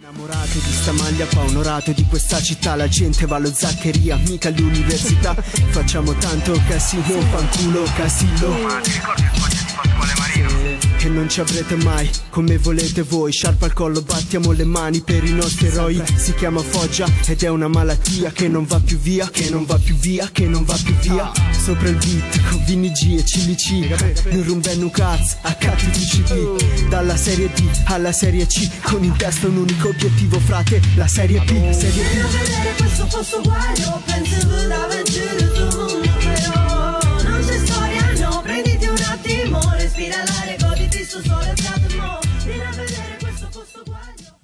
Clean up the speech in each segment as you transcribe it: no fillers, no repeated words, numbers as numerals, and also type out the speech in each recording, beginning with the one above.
Innamorato di sta maglia, fa onorato di questa città. La gente va allo Zaccheria, mica all'università. Facciamo tanto casino, fanculo, Casillo. Ma ti ricordi il foggia di Pasquale Marino? E non ci avrete mai, come volete voi. Sciarpa al collo, battiamo le mani per i nostri eroi. Si chiama Foggia ed è una malattia che non va più via, che non va più via, che non va più via. Sopra il beat con Vini G e Chili C. Non rumbeno un cazzo, a KTCD. Dalla serie D alla serie C, con in testa un unico obiettivo, frate, la serie B, serie B. Vieni a vedere questo posto guaio, pensi d'avventure sul mondo però non c'è storia, no, prenditi un attimo, respira l'aria, goditi sul sole piatto. Vieni a vedere questo posto guaio.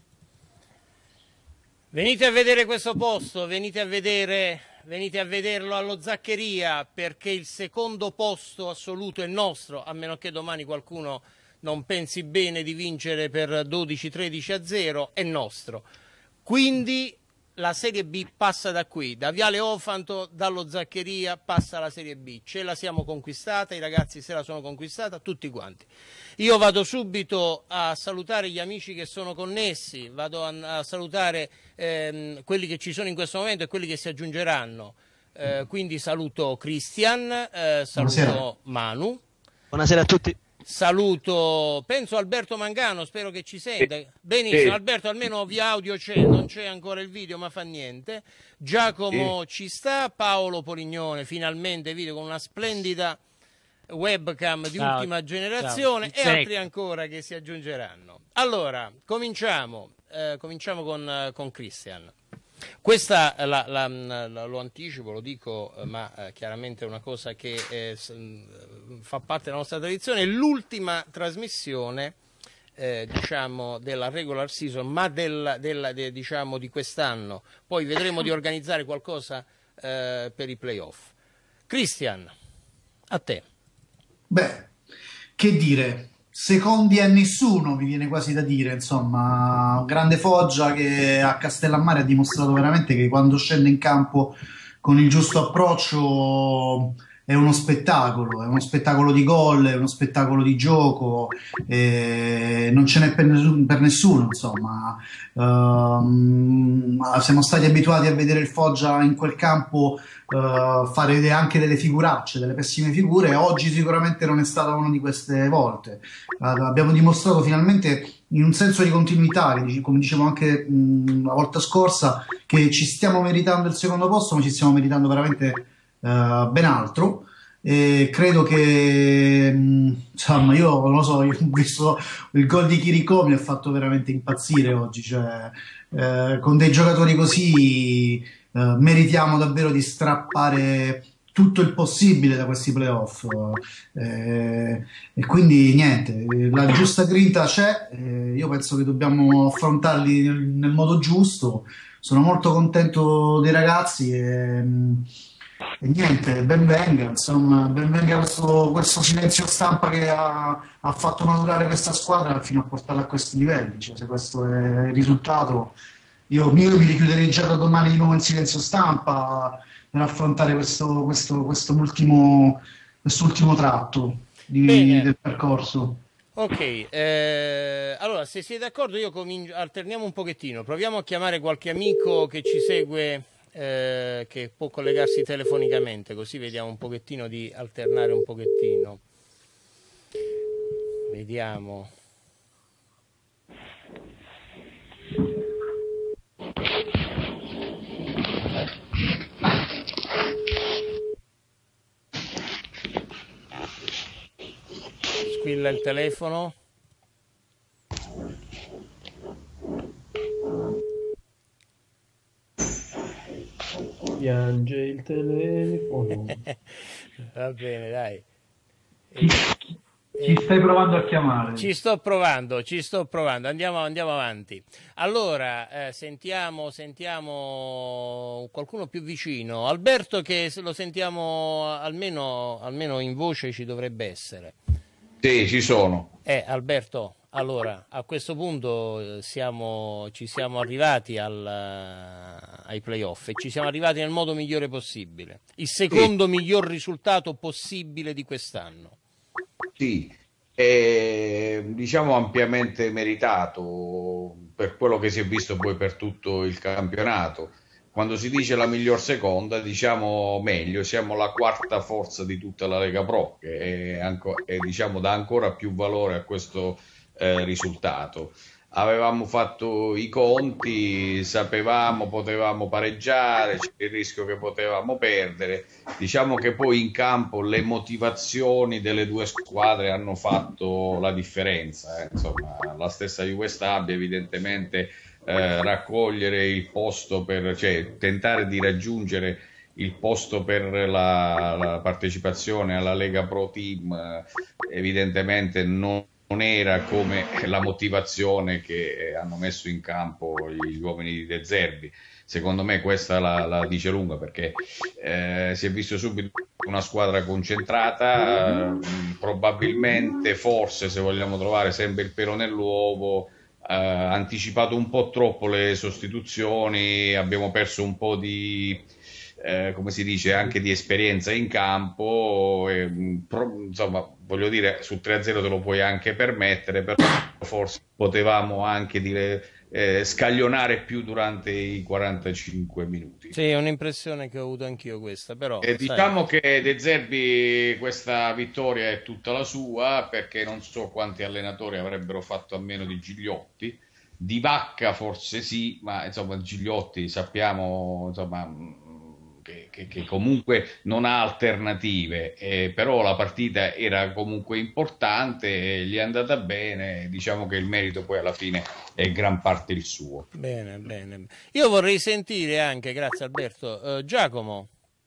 Venite a vedere questo posto, venite a vederlo allo Zaccheria, perché il secondo posto assoluto è nostro, a meno che domani qualcuno non pensi bene di vincere per 12-13-0, è nostro. Quindi la Serie B passa da qui, da Viale Ofanto, dallo Zaccheria passa la Serie B. Ce la siamo conquistata, i ragazzi se la sono conquistata, tutti quanti. Io vado subito a salutare gli amici che sono connessi, vado a salutare quelli che ci sono in questo momento e quelli che si aggiungeranno. Quindi saluto Christian, saluto Manu. Buonasera a tutti. Saluto, penso Alberto Mangano, spero che ci senta. Benissimo, Alberto, almeno via audio c'è, non c'è ancora il video, ma fa niente. Giacomo ci sta, Paolo Polignone, finalmente video con una splendida webcam di ultima generazione e altri ancora che si aggiungeranno. Allora, cominciamo con Christian. Questa lo anticipo, lo dico, ma chiaramente è una cosa che fa parte della nostra tradizione. È l'ultima trasmissione diciamo della regular season, ma diciamo di quest'anno. Poi vedremo di organizzare qualcosa per i playoff. Christian, a te. Beh, che dire, secondi a nessuno, mi viene quasi da dire, insomma, grande Foggia che a Castellammare ha dimostrato veramente che quando scende in campo con il giusto approccio è uno spettacolo di gol, è uno spettacolo di gioco, non ce n'è per nessuno, insomma. Siamo stati abituati a vedere il Foggia in quel campo fare anche delle figuracce, delle pessime figure. Oggi sicuramente non è stata una di queste volte. Abbiamo dimostrato finalmente in un senso di continuità, come dicevo anche la volta scorsa, che ci stiamo meritando il secondo posto, ma ci stiamo meritando veramente ben altro. E credo che insomma, io non lo so, io ho visto il gol di Chirico, mi ha fatto veramente impazzire oggi, cioè, con dei giocatori così meritiamo davvero di strappare tutto il possibile da questi playoff, e quindi niente, la giusta grinta c'è, io penso che dobbiamo affrontarli nel modo giusto. Sono molto contento dei ragazzi e niente, ben venga, insomma, ben venga questo silenzio stampa che ha fatto maturare questa squadra fino a portarla a questi livelli. Cioè, se questo è il risultato, io mi richiuderei già da domani di nuovo in silenzio stampa per affrontare quest'ultimo tratto del percorso. Ok, allora se siete d'accordo io alterniamo un pochettino, proviamo a chiamare qualche amico che ci segue, che può collegarsi telefonicamente, così vediamo un pochettino di alternare un pochettino. Vediamo. Squilla il telefono. Piange il telefono. Va bene, dai. Ci stai provando a chiamare? Ci sto provando. Andiamo avanti. Allora, sentiamo qualcuno più vicino. Alberto, che se lo sentiamo almeno in voce ci dovrebbe essere. Sì, ci sono. Alberto, allora, a questo punto ci siamo arrivati ai playoff e ci siamo arrivati nel modo migliore possibile. Il secondo miglior risultato possibile di quest'anno. Sì, diciamo ampiamente meritato, per quello che si è visto poi per tutto il campionato. Quando si dice la miglior seconda, diciamo meglio, siamo la quarta forza di tutta la Lega Pro, che diciamo, dà ancora più valore a questo risultato. Avevamo fatto i conti, sapevamo, potevamo pareggiare, c'è il rischio che potevamo perdere. Diciamo che poi in campo le motivazioni delle due squadre hanno fatto la differenza. Insomma, la stessa Juve Stabia evidentemente raccogliere il posto cioè tentare di raggiungere il posto per la partecipazione alla Lega Pro Team, evidentemente non era come la motivazione che hanno messo in campo gli uomini di De Zerbi. Secondo me questa la dice lunga, perché si è visto subito una squadra concentrata, probabilmente, forse, se vogliamo trovare sempre il pelo nell'uovo, anticipato un po' troppo le sostituzioni, abbiamo perso un po' di come si dice, anche di esperienza in campo, insomma, voglio dire, sul 3-0 te lo puoi anche permettere, però forse potevamo anche dire scaglionare più durante i 45 minuti. Sì, è un'impressione che ho avuto anch'io questa, però diciamo che De Zerbi questa vittoria è tutta la sua, perché non so quanti allenatori avrebbero fatto a meno di Gigliotti. Di Vacca forse sì, ma insomma Gigliotti sappiamo, insomma, che comunque non ha alternative, però la partita era comunque importante, gli è andata bene, diciamo che il merito poi alla fine è gran parte il suo. Bene, bene. Io vorrei sentire anche, grazie Alberto, Giacomo.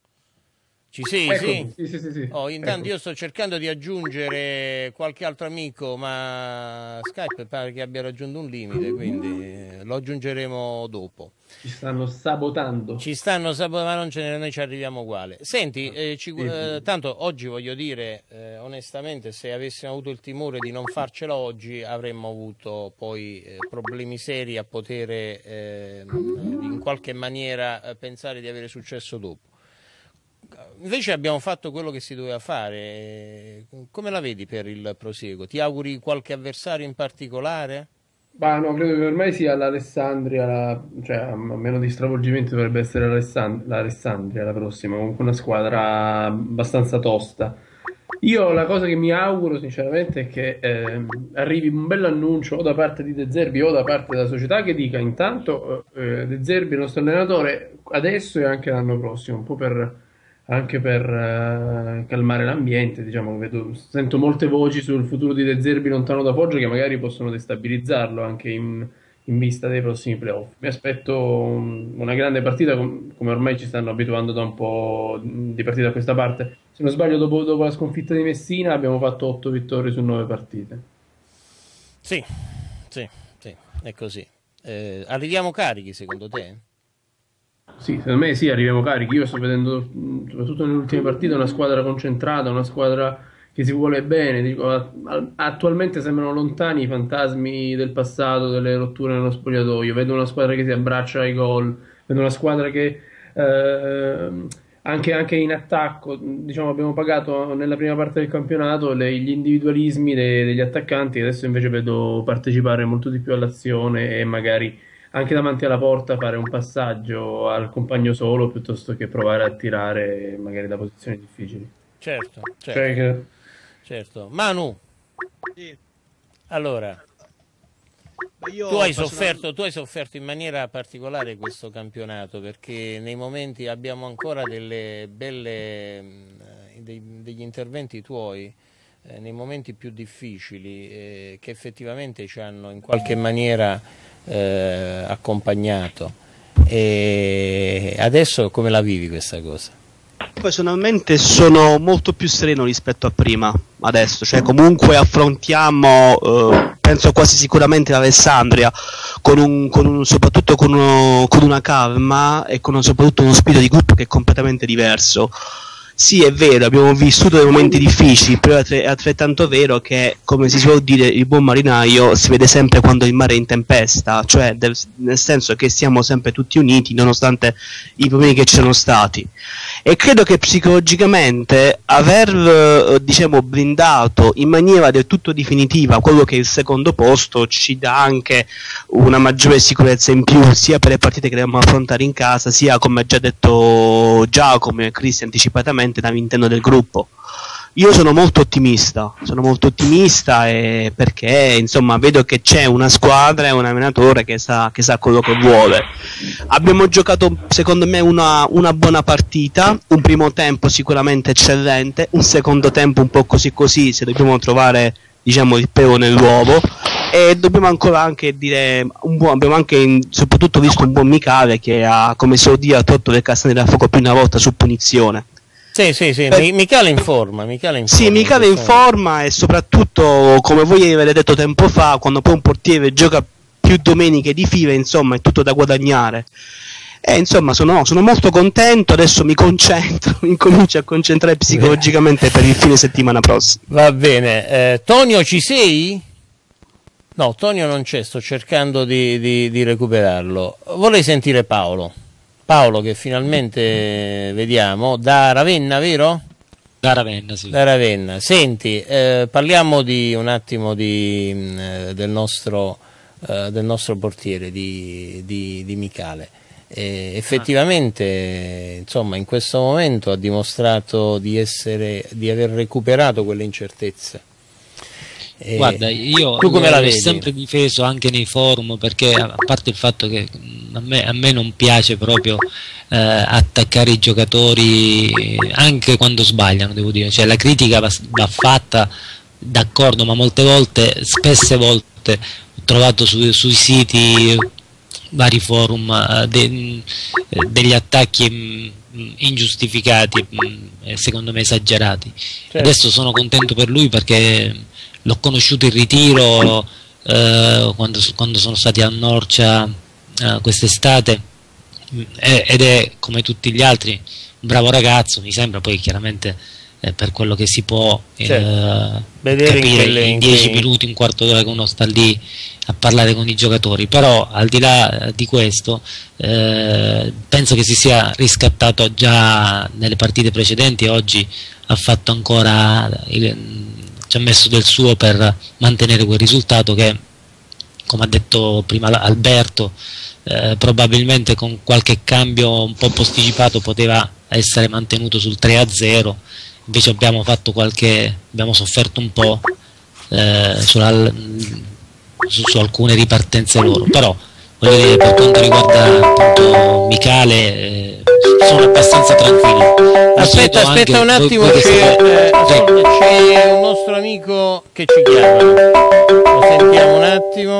Ci sei? Ecco, sì? Sì. Oh, intanto Ecco. io sto cercando di aggiungere qualche altro amico, ma Skype pare che abbia raggiunto un limite, quindi lo aggiungeremo dopo. Ci stanno sabotando. Ma non noi ci arriviamo uguale. Senti, tanto oggi voglio dire, onestamente, se avessimo avuto il timore di non farcela oggi, avremmo avuto poi problemi seri a poter in qualche maniera pensare di avere successo dopo. Invece abbiamo fatto quello che si doveva fare. Come la vedi per il proseguo? Ti auguri qualche avversario in particolare? Ma no, credo che ormai sia l'Alessandria, cioè a meno di stravolgimento dovrebbe essere l'Alessandria la prossima, comunque una squadra abbastanza tosta. Io la cosa che mi auguro sinceramente è che arrivi un bel annuncio o da parte di De Zerbi o da parte della società che dica intanto De Zerbi, il nostro allenatore, adesso e anche l'anno prossimo, un po' anche per calmare l'ambiente, diciamo, sento molte voci sul futuro di De Zerbi lontano da Foggia che magari possono destabilizzarlo anche in vista dei prossimi playoff. Mi aspetto una grande partita, come ormai ci stanno abituando da un po' di partite a questa parte. Se non sbaglio, dopo la sconfitta di Messina abbiamo fatto 8 vittorie su 9 partite. Sì, è così. Arriviamo carichi secondo te? Sì, secondo me sì, arriviamo carichi. Io sto vedendo, soprattutto nelle ultime partite, una squadra concentrata, una squadra che si vuole bene. Dico, attualmente sembrano lontani i fantasmi del passato, delle rotture nello spogliatoio. Vedo una squadra che si abbraccia ai gol, vedo una squadra che anche in attacco, diciamo, abbiamo pagato nella prima parte del campionato gli individualismi degli attaccanti, adesso invece vedo partecipare molto di più all'azione e magari anche davanti alla porta fare un passaggio al compagno solo piuttosto che provare a tirare magari da posizioni difficili. Certo. Cioè Certo. Manu, Sì. allora, Io tu hai sofferto in maniera particolare questo campionato, perché nei momenti abbiamo ancora degli interventi tuoi nei momenti più difficili che effettivamente ci hanno in qualche maniera accompagnato. E adesso come la vivi questa cosa? personalmente sono molto più sereno rispetto a prima adesso, cioè comunque affrontiamo penso quasi sicuramente l'Alessandria soprattutto con una calma e soprattutto uno spirito di gruppo che è completamente diverso. sì, è vero, abbiamo vissuto dei momenti difficili, però è altrettanto vero che, come si suol dire, il buon marinaio si vede sempre quando il mare è in tempesta, cioè nel senso che siamo sempre tutti uniti nonostante i problemi che ci sono stati. E credo che psicologicamente aver, diciamo, blindato in maniera del tutto definitiva quello che è il secondo posto ci dà anche una maggiore sicurezza in più, sia per le partite che dobbiamo affrontare in casa, sia, come ha già detto Giacomo e Cristian anticipatamente, all'interno del gruppo. Io sono molto ottimista perché insomma vedo che c'è una squadra e un allenatore che sa quello che vuole. Abbiamo giocato secondo me una buona partita, un primo tempo sicuramente eccellente, un secondo tempo un po' così se dobbiamo trovare, diciamo, il pelo nell'uovo, e dobbiamo ancora anche dire abbiamo anche soprattutto visto un buon Michele che ha, come si può dire, ha tolto le castagne da fuoco più una volta su punizione. Sì, Michele in forma. Sì, Michele in forma, e soprattutto, come voi avete detto tempo fa, quando poi un portiere gioca più domeniche di fila, insomma, è tutto da guadagnare. E insomma, sono molto contento, adesso mi incomincio a concentrare psicologicamente per il fine settimana prossimo. Va bene, Tonio, ci sei? No, Tonio non c'è, sto cercando di recuperarlo. Vorrei sentire Paolo, che finalmente vediamo, da Ravenna, vero? Da Ravenna, sì. Da Ravenna. Senti, parliamo un attimo del nostro portiere, di Michele. Effettivamente, insomma, in questo momento ha dimostrato di aver recuperato quelle incertezze. Guarda, io l'ho sempre difeso anche nei forum, perché a parte il fatto che a me non piace proprio attaccare i giocatori anche quando sbagliano, devo dire, cioè la critica va fatta, d'accordo, ma spesse volte ho trovato sui siti, vari forum, degli attacchi ingiustificati, secondo me esagerati. Certo. Adesso sono contento per lui perché l'ho conosciuto in ritiro quando sono stati a Norcia quest'estate, ed è, come tutti gli altri, un bravo ragazzo, mi sembra. Poi chiaramente per quello che si può vedere capire in 10 minuti, un quarto d'ora che uno sta lì a parlare con i giocatori, però al di là di questo penso che si sia riscattato già nelle partite precedenti, e oggi ha fatto ancora ci ha messo del suo per mantenere quel risultato che, come ha detto prima Alberto, probabilmente con qualche cambio un po' posticipato poteva essere mantenuto sul 3-0, invece abbiamo sofferto un po' su alcune ripartenze loro. Però voglio dire, per quanto riguarda appunto Michele, sono abbastanza tranquillo. Aspetta un attimo, c'è un nostro amico che ci chiama, lo sentiamo un attimo.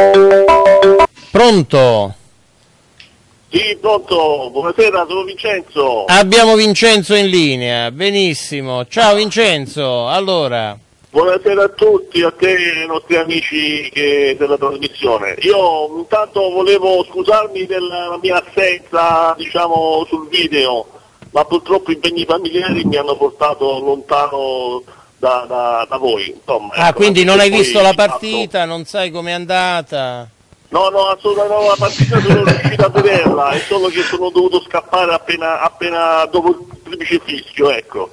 Pronto? Sì, pronto, buonasera, sono Vincenzo. Abbiamo Vincenzo in linea, benissimo. Ciao Vincenzo, allora. Buonasera a tutti, a te e ai nostri amici della trasmissione. Io intanto volevo scusarmi della mia assenza, diciamo, sul video, ma purtroppo impegni familiari mi hanno portato lontano da voi. Insomma, quindi non hai visto la partita, non sai com'è andata? No, assolutamente no, la partita sono riuscito a vederla, è solo che sono dovuto scappare appena dopo il triplice fischio, ecco.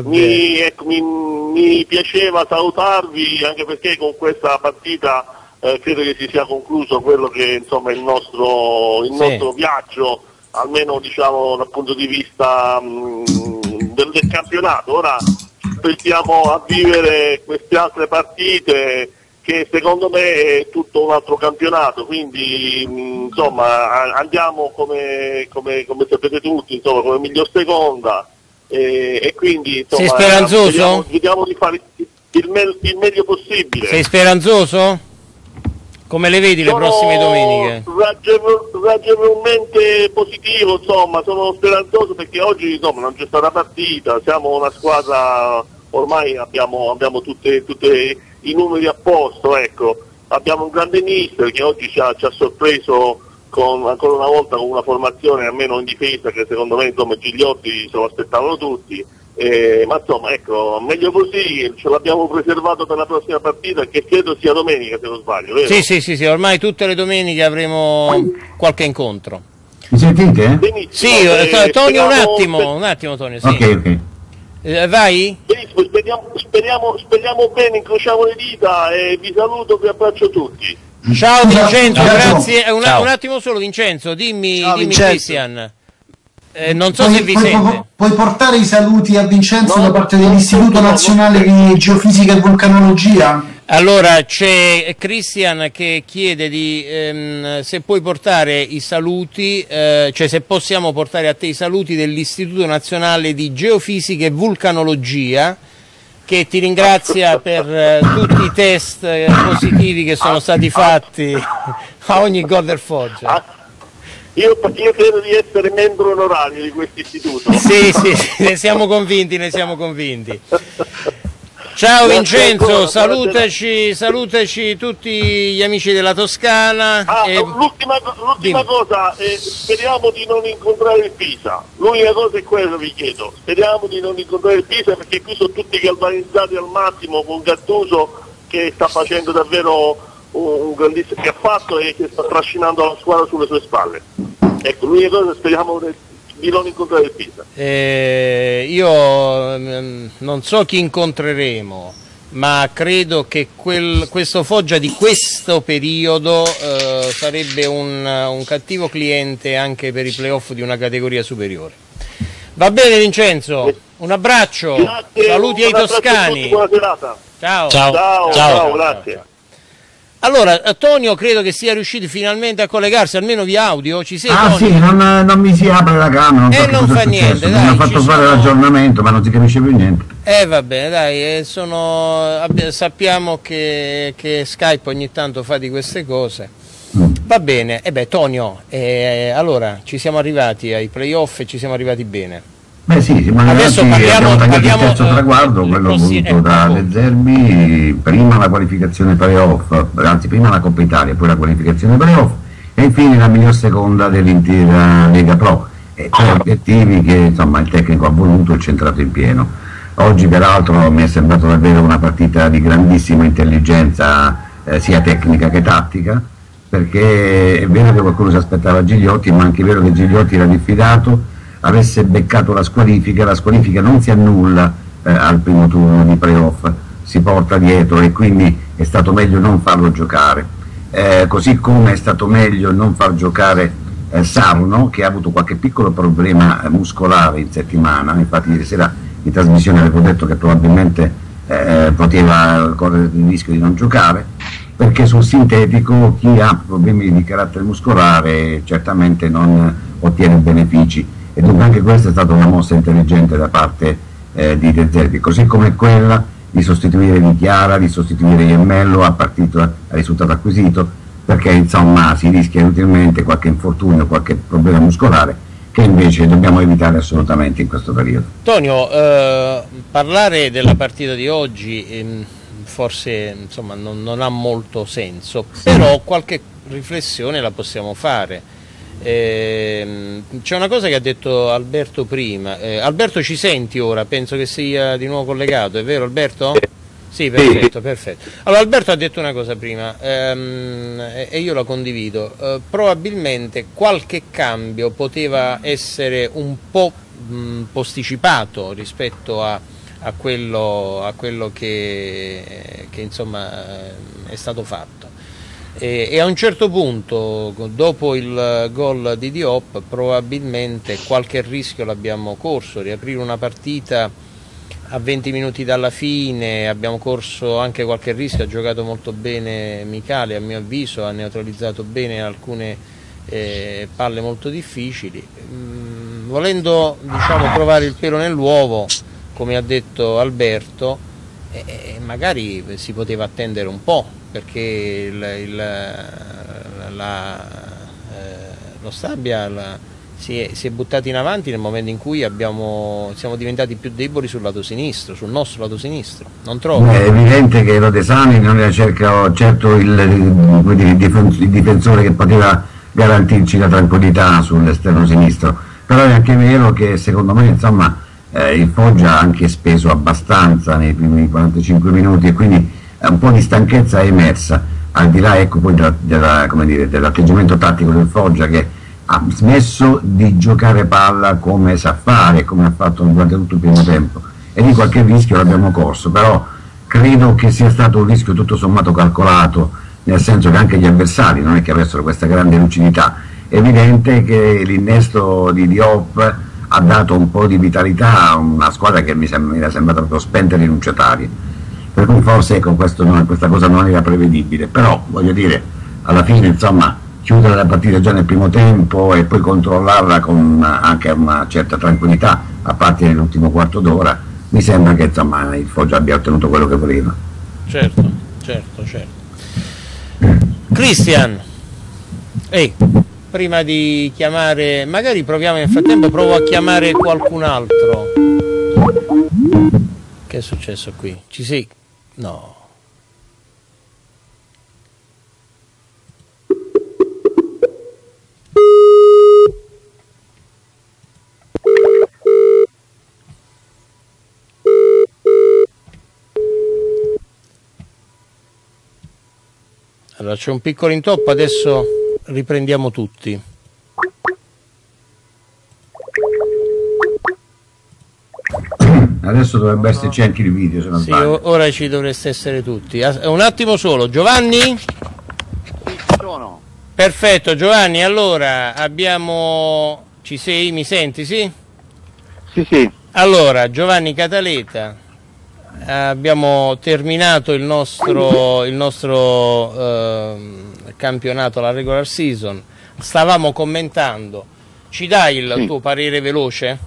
Mi piaceva salutarvi, anche perché con questa partita credo che si sia concluso quello che, insomma, il nostro viaggio, almeno, diciamo, dal punto di vista del campionato. Ora stiamo a vivere queste altre partite, che secondo me è tutto un altro campionato, quindi insomma andiamo come sapete tutti, insomma, come miglior seconda, e quindi, insomma, sei speranzoso? Vediamo di fare il meglio possibile. Sei speranzoso? Come le vedi le prossime domeniche? Ragionevolmente positivo, insomma, sono speranzoso perché oggi, insomma, non c'è stata partita, siamo una squadra, ormai abbiamo tutte i numeri a posto, ecco. Abbiamo un grande mister che oggi ci ha sorpreso ancora una volta con una formazione almeno in difesa che secondo me, insomma, Gigliotti se lo aspettavano tutti, ma insomma, ecco, meglio così, ce l'abbiamo preservato per la prossima partita, che credo sia domenica, se non sbaglio, vero? Sì, ormai tutte le domeniche avremo qualche incontro. Mi sentite? Benissimo, Sì, Tonio, un attimo, Tonio, sì. Ok. Vai? Benissimo, speriamo bene, incrociamo le dita e vi saluto, vi abbraccio tutti. Ciao Vincenzo, grazie. Un attimo solo, Vincenzo, dimmi Vincenzo. Cristian. Non so se vi sente. Puoi portare i saluti a Vincenzo da parte dell'Istituto Nazionale di Geofisica e Vulcanologia? Allora, c'è Cristian che chiede se puoi portare i saluti, cioè se possiamo portare a te i saluti dell'Istituto Nazionale di Geofisica e Vulcanologia, che ti ringrazia per tutti i test positivi che sono stati fatti a ogni gol del Foggia. Io credo di essere membro onorario di questo istituto. Sì, ne siamo convinti. Ciao Vincenzo, salutaci tutti gli amici della Toscana. L'ultima cosa, speriamo di non incontrare il Pisa. L'unica cosa è quella, vi chiedo. Speriamo di non incontrare il Pisa, perché qui sono tutti galvanizzati al massimo con Gattuso, che sta facendo davvero un grandissimo, che ha fatto e che sta trascinando la squadra sulle sue spalle. Ecco, l'unica cosa, speriamo di non incontrare il Pisa. Io non so chi incontreremo, ma credo che questo Foggia di questo periodo sarebbe un cattivo cliente anche per i playoff di una categoria superiore. Va bene Vincenzo, un abbraccio, grazie, saluti ai toscani. Buona serata. Ciao, grazie. Allora, Tonio credo che sia riuscito finalmente a collegarsi, almeno via audio, ci sei? Tonio? Sì, non mi si apre la camera, non fa niente, dai, mi hanno fatto fare l'aggiornamento, ma non si capisce più niente. Va bene, dai, sappiamo che Skype ogni tanto fa di queste cose. Va bene, Tonio, allora ci siamo arrivati ai playoff e ci siamo arrivati bene. Beh sì, adesso abbiamo tagliato il terzo traguardo, quello voluto da De Zerbi, prima la qualificazione playoff, anzi prima la Coppa Italia, poi la qualificazione playoff e infine la miglior seconda dell'intera Lega Pro, e tre obiettivi che insomma il tecnico ha voluto e centrato in pieno. Oggi peraltro mi è sembrato davvero una partita di grandissima intelligenza sia tecnica che tattica, perché è vero che qualcuno si aspettava Gigliotti, ma anche è vero che Gigliotti era diffidato, avesse beccato la squalifica non si annulla al primo turno di playoff, si porta dietro e quindi è stato meglio non farlo giocare, così come è stato meglio non far giocare Sarno, che ha avuto qualche piccolo problema muscolare in settimana. Infatti ieri sera in trasmissione avevo detto che probabilmente poteva correre il rischio di non giocare, perché sul sintetico chi ha problemi di carattere muscolare certamente non ottiene benefici. E dunque anche questa è stata una mossa intelligente da parte di De Zerbi, così come quella di sostituire Di Chiara, di sostituire Iemmello a risultato acquisito, perché insomma si rischia inutilmente qualche infortunio, qualche problema muscolare che invece dobbiamo evitare assolutamente in questo periodo. Tonio, parlare della partita di oggi forse insomma non ha molto senso, però qualche riflessione la possiamo fare. C'è una cosa che ha detto Alberto prima. Alberto, ci senti ora? Penso che sia di nuovo collegato, è vero Alberto? Sì, perfetto. Allora Alberto ha detto una cosa prima e io la condivido. Probabilmente qualche cambio poteva essere un po' posticipato rispetto a quello che insomma è stato fatto. E a un certo punto, dopo il gol di Diop, probabilmente qualche rischio l'abbiamo corso. Riaprire una partita a 20 minuti dalla fine, abbiamo corso anche qualche rischio. Ha giocato molto bene Micali, a mio avviso, ha neutralizzato bene alcune palle molto difficili. Volendo trovare il pelo nell'uovo, come ha detto Alberto, magari si poteva attendere un po', perché lo Stabia si è buttato in avanti nel momento in cui siamo diventati più deboli sul lato sinistro, sul nostro lato sinistro, non trovo? È evidente che Rodesani non era certo il difensore che poteva garantirci la tranquillità sull'esterno sinistro, però è anche vero che secondo me insomma il Foggia ha anche speso abbastanza nei primi 45 minuti e quindi un po' di stanchezza è emersa, al di là ecco, poi dell'atteggiamento tattico del Foggia, che ha smesso di giocare palla come sa fare, come ha fatto durante tutto il primo tempo, e di qualche rischio l'abbiamo corso, però credo che sia stato un rischio tutto sommato calcolato, nel senso che anche gli avversari non è che avessero questa grande lucidità. È evidente che l'innesto di Diop ha dato un po' di vitalità a una squadra che mi era sembrata proprio spenta e rinunciataria, per cui forse ecco, questa cosa non era prevedibile, però voglio dire, alla fine insomma chiudere la partita già nel primo tempo e poi controllarla con anche una certa tranquillità a parte nell'ultimo quarto d'ora, mi sembra che insomma il Foggia abbia ottenuto quello che voleva. Certo. Cristian, prima di chiamare, magari proviamo nel frattempo, provo a chiamare qualcun altro. Che è successo qui? Ci sei? No. Allora c'è un piccolo intoppo, adesso riprendiamo tutti. Adesso dovrebbe esserci anche il video, se non sbaglio. Ora ci dovreste essere tutti. Un attimo solo, Giovanni? Sì, ci sono. Perfetto, Giovanni, allora abbiamo... Ci sei? Mi senti, sì? Sì. Allora, Giovanni Cataleta, abbiamo terminato il nostro campionato, la regular season, stavamo commentando, ci dai il tuo parere veloce?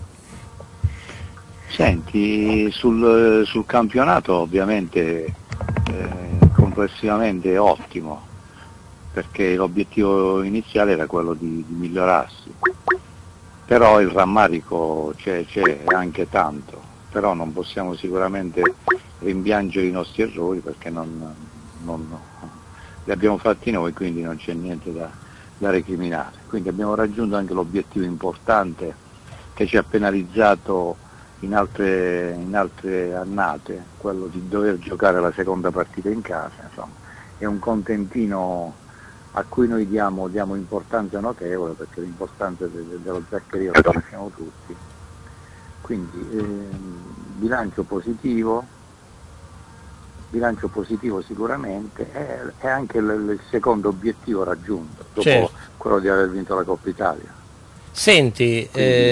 Senti, sul campionato ovviamente complessivamente è ottimo, perché l'obiettivo iniziale era quello di migliorarsi, però il rammarico c'è anche tanto, però non possiamo sicuramente rimpiangere i nostri errori perché non li abbiamo fatti noi, quindi non c'è niente da recriminare. Quindi abbiamo raggiunto anche l'obiettivo importante che ci ha penalizzato in altre annate, quello di dover giocare la seconda partita in casa, insomma, è un contentino a cui noi diamo importanza notevole, perché l'importanza dello Zaccheria lo conosciamo tutti. Quindi bilancio positivo sicuramente, è anche il secondo obiettivo raggiunto, dopo quello di aver vinto la Coppa Italia. Senti,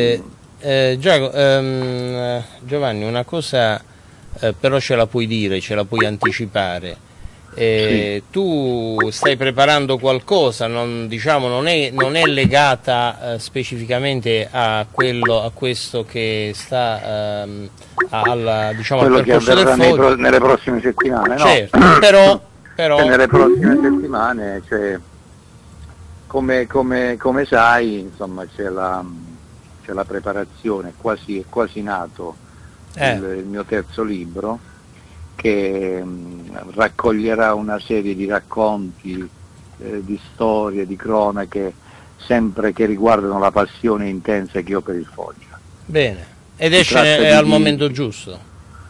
Giovanni, una cosa però ce la puoi dire, ce la puoi anticipare. Tu stai preparando qualcosa, non è legata specificamente a questo che sta al percorso del Foggia nelle prossime settimane, no? Certo, però nelle prossime settimane, cioè, come sai, insomma, c'è la preparazione, è quasi nato il mio terzo libro, che raccoglierà una serie di racconti, di storie, di cronache, sempre che riguardano la passione intensa che ho per il Foggia. Bene, ed esce al momento giusto?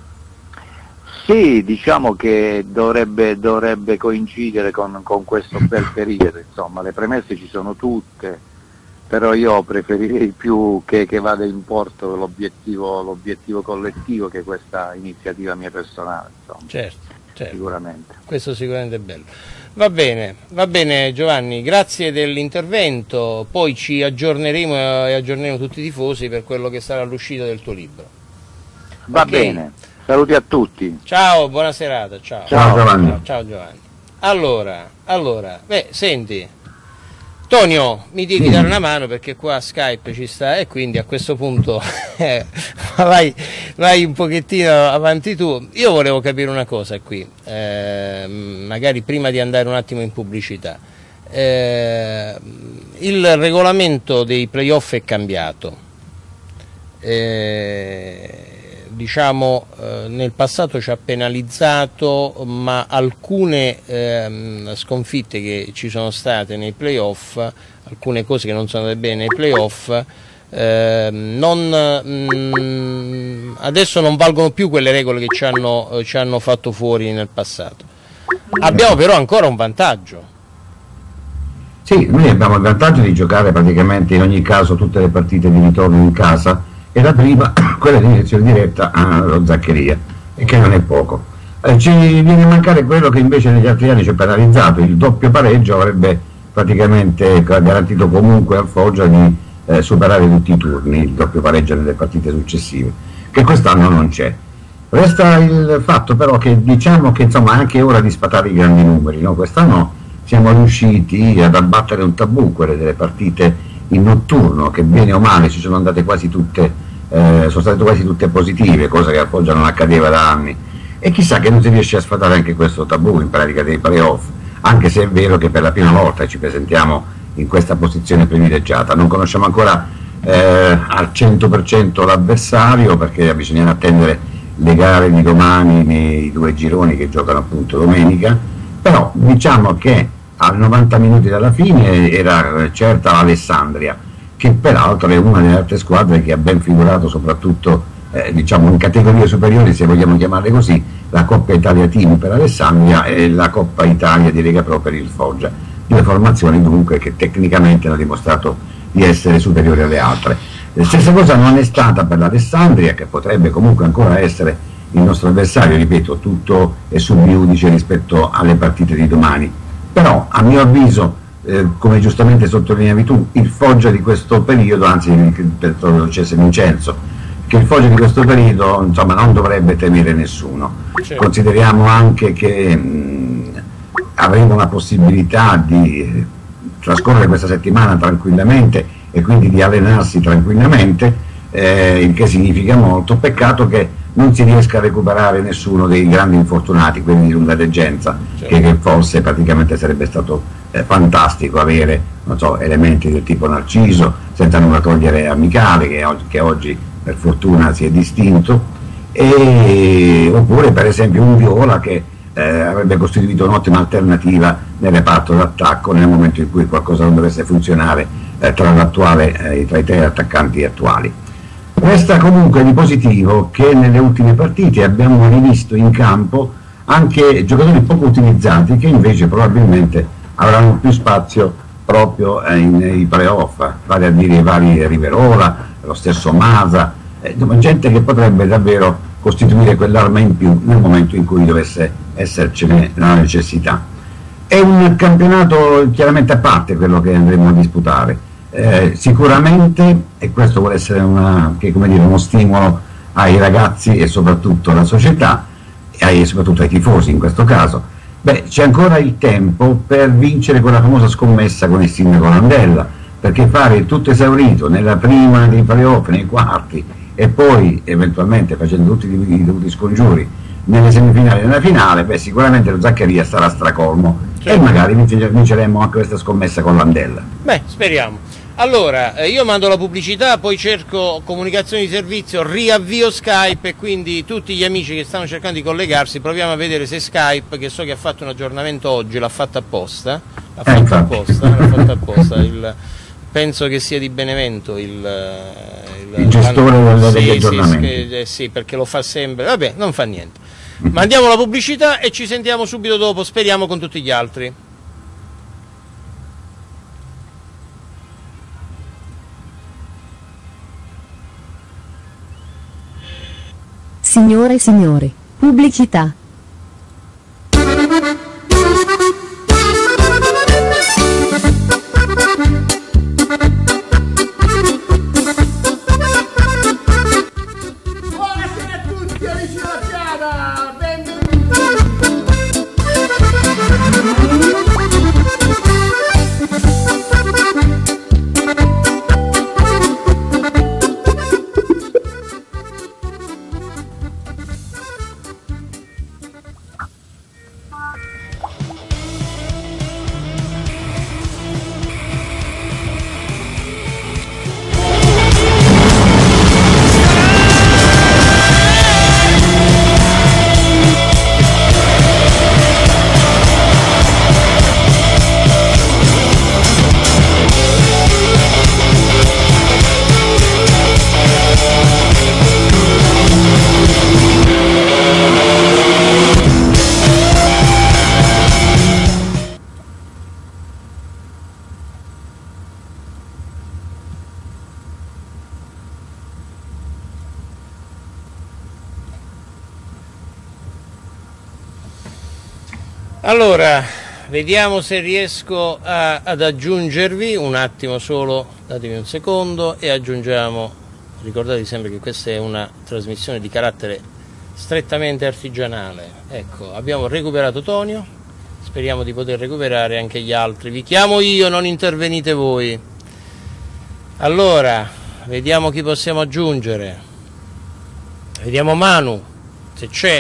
Sì, diciamo che dovrebbe coincidere con questo bel periodo, insomma, le premesse ci sono tutte, però io preferirei più che vada in porto l'obiettivo collettivo che questa iniziativa mia personale, insomma. Certo. Sicuramente. Questo sicuramente è bello. Va bene Giovanni, grazie dell'intervento, poi ci aggiorneremo e aggiorneremo tutti i tifosi per quello che sarà l'uscita del tuo libro. Va bene, saluti a tutti. Ciao, buona serata, ciao Giovanni. Ciao Giovanni. Allora, senti, Tonio, mi devi dare una mano perché qua Skype ci sta e quindi a questo punto vai un pochettino avanti tu. Io volevo capire una cosa qui, magari prima di andare un attimo in pubblicità. Il regolamento dei playoff è cambiato. Nel passato ci ha penalizzato, ma alcune sconfitte che ci sono state nei playoff, alcune cose che non sono andate bene nei playoff, adesso non valgono più quelle regole che ci hanno fatto fuori nel passato. Abbiamo però ancora un vantaggio. Sì, noi abbiamo il vantaggio di giocare praticamente in ogni caso tutte le partite di ritorno in casa, e la prima, quella di direzione diretta allo Zaccheria, e che non è poco. Ci viene a mancare quello che invece negli altri anni ci ha penalizzato: il doppio pareggio avrebbe praticamente garantito comunque al Foggia di superare tutti i turni, il doppio pareggio nelle partite successive, che quest'anno non c'è. Resta il fatto però che diciamo che insomma è anche ora di sfatare i grandi numeri, no? Quest'anno siamo riusciti ad abbattere un tabù, quelle delle partite in notturno, che bene o male ci sono andate quasi tutte, sono state quasi tutte positive, cosa che a Foggia non accadeva da anni, e chissà che non si riesce a sfatare anche questo tabù in pratica dei playoff, anche se è vero che per la prima volta ci presentiamo in questa posizione privilegiata. Non conosciamo ancora al 100% l'avversario, perché bisognerà attendere le gare di domani nei due gironi che giocano appunto domenica, però diciamo che a 90 minuti dalla fine era certa l'Alessandria, che peraltro è una delle altre squadre che ha ben figurato soprattutto diciamo in categorie superiori, se vogliamo chiamarle così, la Coppa Italia Team per Alessandria e la Coppa Italia di Lega Pro per il Foggia, due formazioni dunque che tecnicamente hanno dimostrato di essere superiori alle altre. La stessa cosa non è stata per l'Alessandria, che potrebbe comunque ancora essere il nostro avversario, ripeto, tutto è sub iudice rispetto alle partite di domani, però a mio avviso, come giustamente sottolineavi tu, il Foggia di questo periodo, anzi per Cese Vincenzo, che il Foggia di questo periodo insomma non dovrebbe temere nessuno. Certo. Consideriamo anche che avremo la possibilità di trascorrere questa settimana tranquillamente e quindi di allenarsi tranquillamente, il che significa molto. Peccato che non si riesca a recuperare nessuno dei grandi infortunati, quelli di lunga degenza, certo, che forse praticamente sarebbe stato fantastico avere, non so, elementi del tipo Narciso, senza nulla togliere a Micale, che oggi per fortuna si è distinto, oppure per esempio un Viola che avrebbe costituito un'ottima alternativa nel reparto d'attacco nel momento in cui qualcosa non dovesse funzionare tra i tre attaccanti attuali. Resta comunque di positivo che nelle ultime partite abbiamo rivisto in campo anche giocatori poco utilizzati, che invece probabilmente avranno più spazio proprio nei playoff, vale a dire i vari Riverola, lo stesso Masa, gente che potrebbe davvero costituire quell'arma in più nel momento in cui dovesse essercene la necessità. È un campionato chiaramente a parte quello che andremo a disputare, sicuramente, e questo vuole essere uno stimolo ai ragazzi e soprattutto alla società, e soprattutto ai tifosi in questo caso. C'è ancora il tempo per vincere quella famosa scommessa con il sindaco Landella, perché fare tutto esaurito nella prima dei playoff, nei quarti, e poi eventualmente facendo tutti i dovuti scongiuri nelle semifinali e nella finale, sicuramente lo Zaccheria sarà stracolmo, certo, e magari vinceremo anche questa scommessa con Landella. Speriamo. Allora, io mando la pubblicità, poi cerco comunicazioni di servizio, riavvio Skype, e quindi tutti gli amici che stanno cercando di collegarsi proviamo a vedere se Skype, che so che ha fatto un aggiornamento oggi, l'ha fatto apposta, penso che sia di Benevento il gestore degli aggiornamenti. Sì, perché lo fa sempre, vabbè, non fa niente. Mandiamo la pubblicità e ci sentiamo subito dopo, speriamo con tutti gli altri. Signore e signori, pubblicità. Buonasera a tutti, amici della Piana, benvenuti. Allora, vediamo se riesco ad aggiungervi, un attimo solo, datemi un secondo, e aggiungiamo, ricordate sempre che questa è una trasmissione di carattere strettamente artigianale. Ecco, abbiamo recuperato Tonio, speriamo di poter recuperare anche gli altri. Vi chiamo io, non intervenite voi. Allora, vediamo chi possiamo aggiungere. Vediamo Manu, se c'è.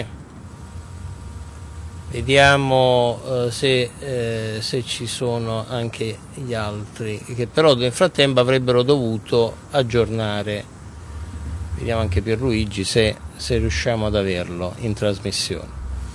Vediamo se ci sono anche gli altri, che però nel frattempo avrebbero dovuto aggiornare. Vediamo anche Pierluigi se riusciamo ad averlo in trasmissione.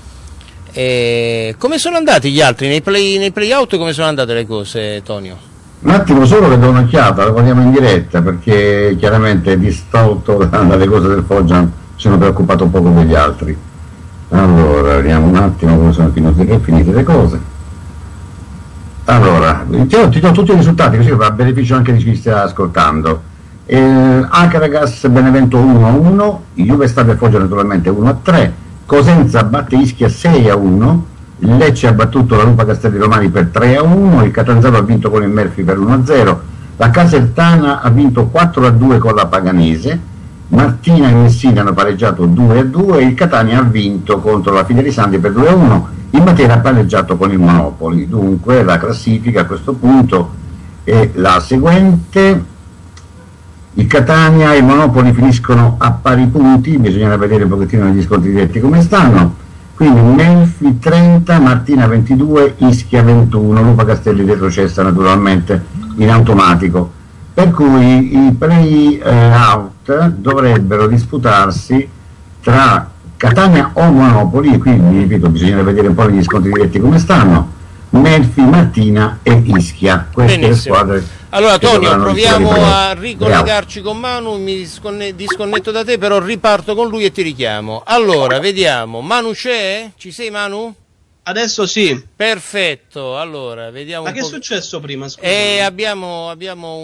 Come sono andati gli altri? Nei play-out come sono andate le cose, Tonio? Un attimo solo che do un'occhiata, lo guardiamo in diretta, perché chiaramente distolto dalle cose del Foggia sono preoccupato un poco degli altri. Allora, vediamo un attimo come sono finite le cose. Allora, ti do tutti i risultati, così va a beneficio anche di chi sta ascoltando. Acaragas Benevento 1-1, Juve Stabia Foggia naturalmente 1-3, Cosenza batte Ischia 6-1, Lecce ha battuto la Lupa Castelli Romani per 3-1, il Catanzaro ha vinto con il Melfi per 1-0, la Casertana ha vinto 4-2 con la Paganese, Martina e Messina hanno pareggiato 2-2 e il Catania ha vinto contro la Fidelisanti per 2-1, il Matera ha pareggiato con il Monopoli. Dunque la classifica a questo punto è la seguente: il Catania e il Monopoli finiscono a pari punti, bisognerà vedere un pochettino negli scontri diretti come stanno, quindi Melfi 30, Martina 22, Ischia 21, Lupa Castelli retrocessa naturalmente in automatico. Per cui i play-out dovrebbero disputarsi tra Catania o Monopoli, e quindi ripeto bisogna vedere un po' negli scontri diretti come stanno, Melfi, Martina e Ischia. Queste le squadre. Allora Tonio, proviamo a ricollegarci con Manu, mi disconnetto da te, però riparto con lui e ti richiamo. Allora, vediamo, Manu c'è? Ci sei Manu? Adesso sì. Perfetto, allora vediamo. Ma che è successo prima? Abbiamo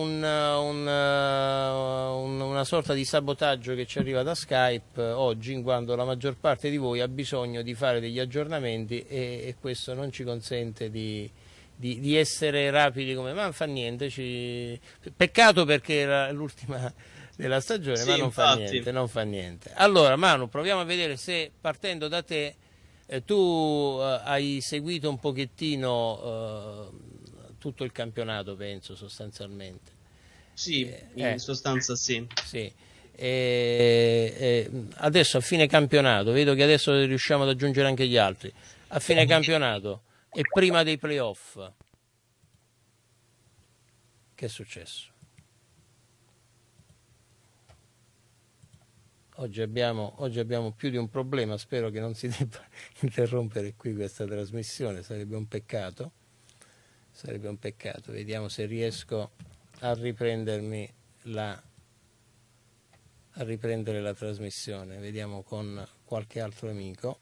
una sorta di sabotaggio che ci arriva da Skype oggi, in quanto la maggior parte di voi ha bisogno di fare degli aggiornamenti e questo non ci consente di essere rapidi come. Ma non fa niente, peccato perché era l'ultima della stagione, sì, ma non fa niente. Allora Manu, proviamo a vedere se partendo da te. Tu hai seguito un pochettino tutto il campionato, penso, sostanzialmente. Sì, in sostanza sì. Adesso a fine campionato, vedo che adesso riusciamo ad aggiungere anche gli altri. A fine campionato e prima dei playoff, che è successo? Oggi abbiamo più di un problema, spero che non si debba interrompere qui questa trasmissione, sarebbe un peccato, vediamo se riesco a riprendere la trasmissione, vediamo con qualche altro amico.